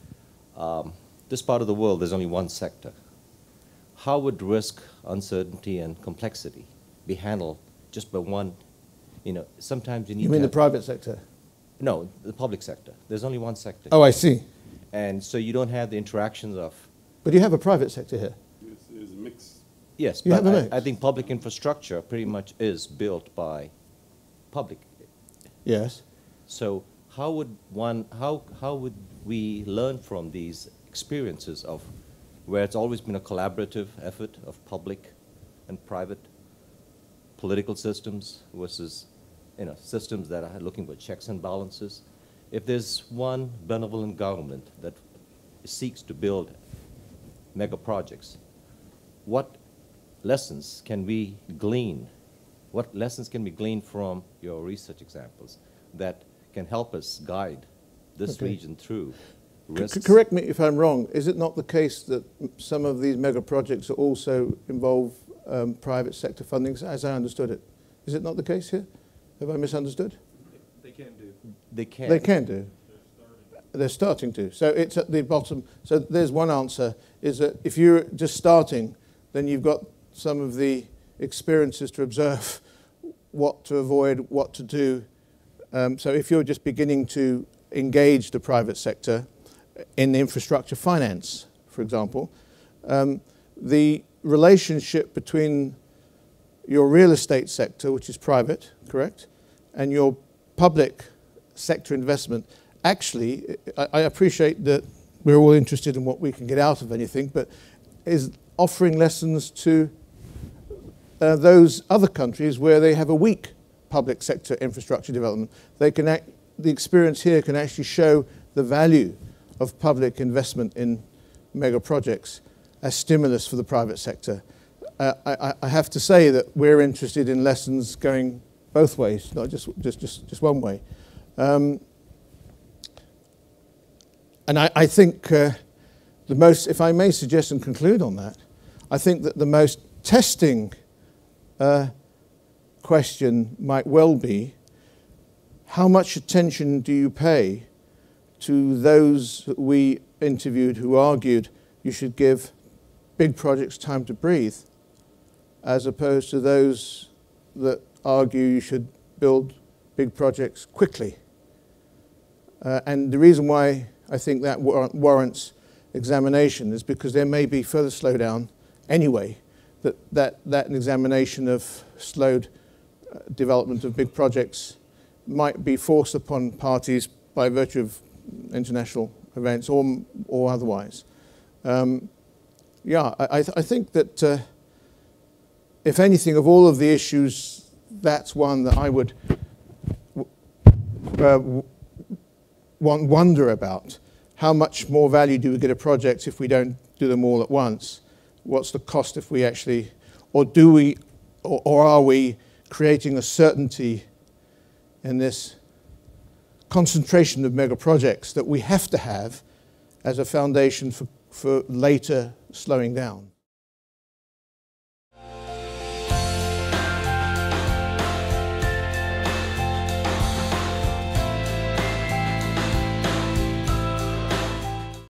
This part of the world, there's only one sector. How would risk, uncertainty, and complexity be handled just by one? You know, sometimes you need. You mean the private sector? No, the public sector. There's only one sector. Oh, I see. And so you don't have the interactions of. But you have a private sector here. It's a mix. Yes, you but have a mix. I think public infrastructure pretty much is built by public. Yes. So how would we learn from these experiences of where it's always been a collaborative effort of public and private political systems versus systems that are looking for checks and balances? If there's one benevolent government that seeks to build mega projects, what lessons can we glean? What lessons can be gleaned from your research examples that can help us guide this region through risks? Correct me if I'm wrong. Is it not the case that some of these mega projects also involve private sector funding, as I understood it? Is it not the case here? Have I misunderstood? They can do. They can. They can do. They're starting to. So it's at the bottom. So there's one answer, is that if you're just starting, then you've got some of the experiences to observe what to avoid, what to do. So if you're just beginning to engage the private sector in infrastructure finance, for example, the relationship between your real estate sector, which is private, correct, and your public sector investment, actually, I appreciate that we're all interested in what we can get out of anything, but is offering lessons to those other countries where they have a weak public sector infrastructure development. They can the experience here can actually show the value of public investment in mega projects as stimulus for the private sector. I have to say that we're interested in lessons going both ways, not just one way. And I think the most, if I may suggest and conclude on that, I think that the most testing question might well be, how much attention do you pay to those that we interviewed who argued you should give big projects time to breathe, as opposed to those that argue you should build big projects quickly? And the reason why I think that warrants examination is because there may be further slowdown anyway, that an examination of slowed development of big projects might be forced upon parties by virtue of international events or otherwise. Yeah, I think that if anything, of all of the issues, that's one that I would wonder about. How much more value do we get a project if we don't do them all at once? What's the cost if we actually, or do we, or are we creating a certainty in this concentration of mega projects that we have to have as a foundation for later slowing down?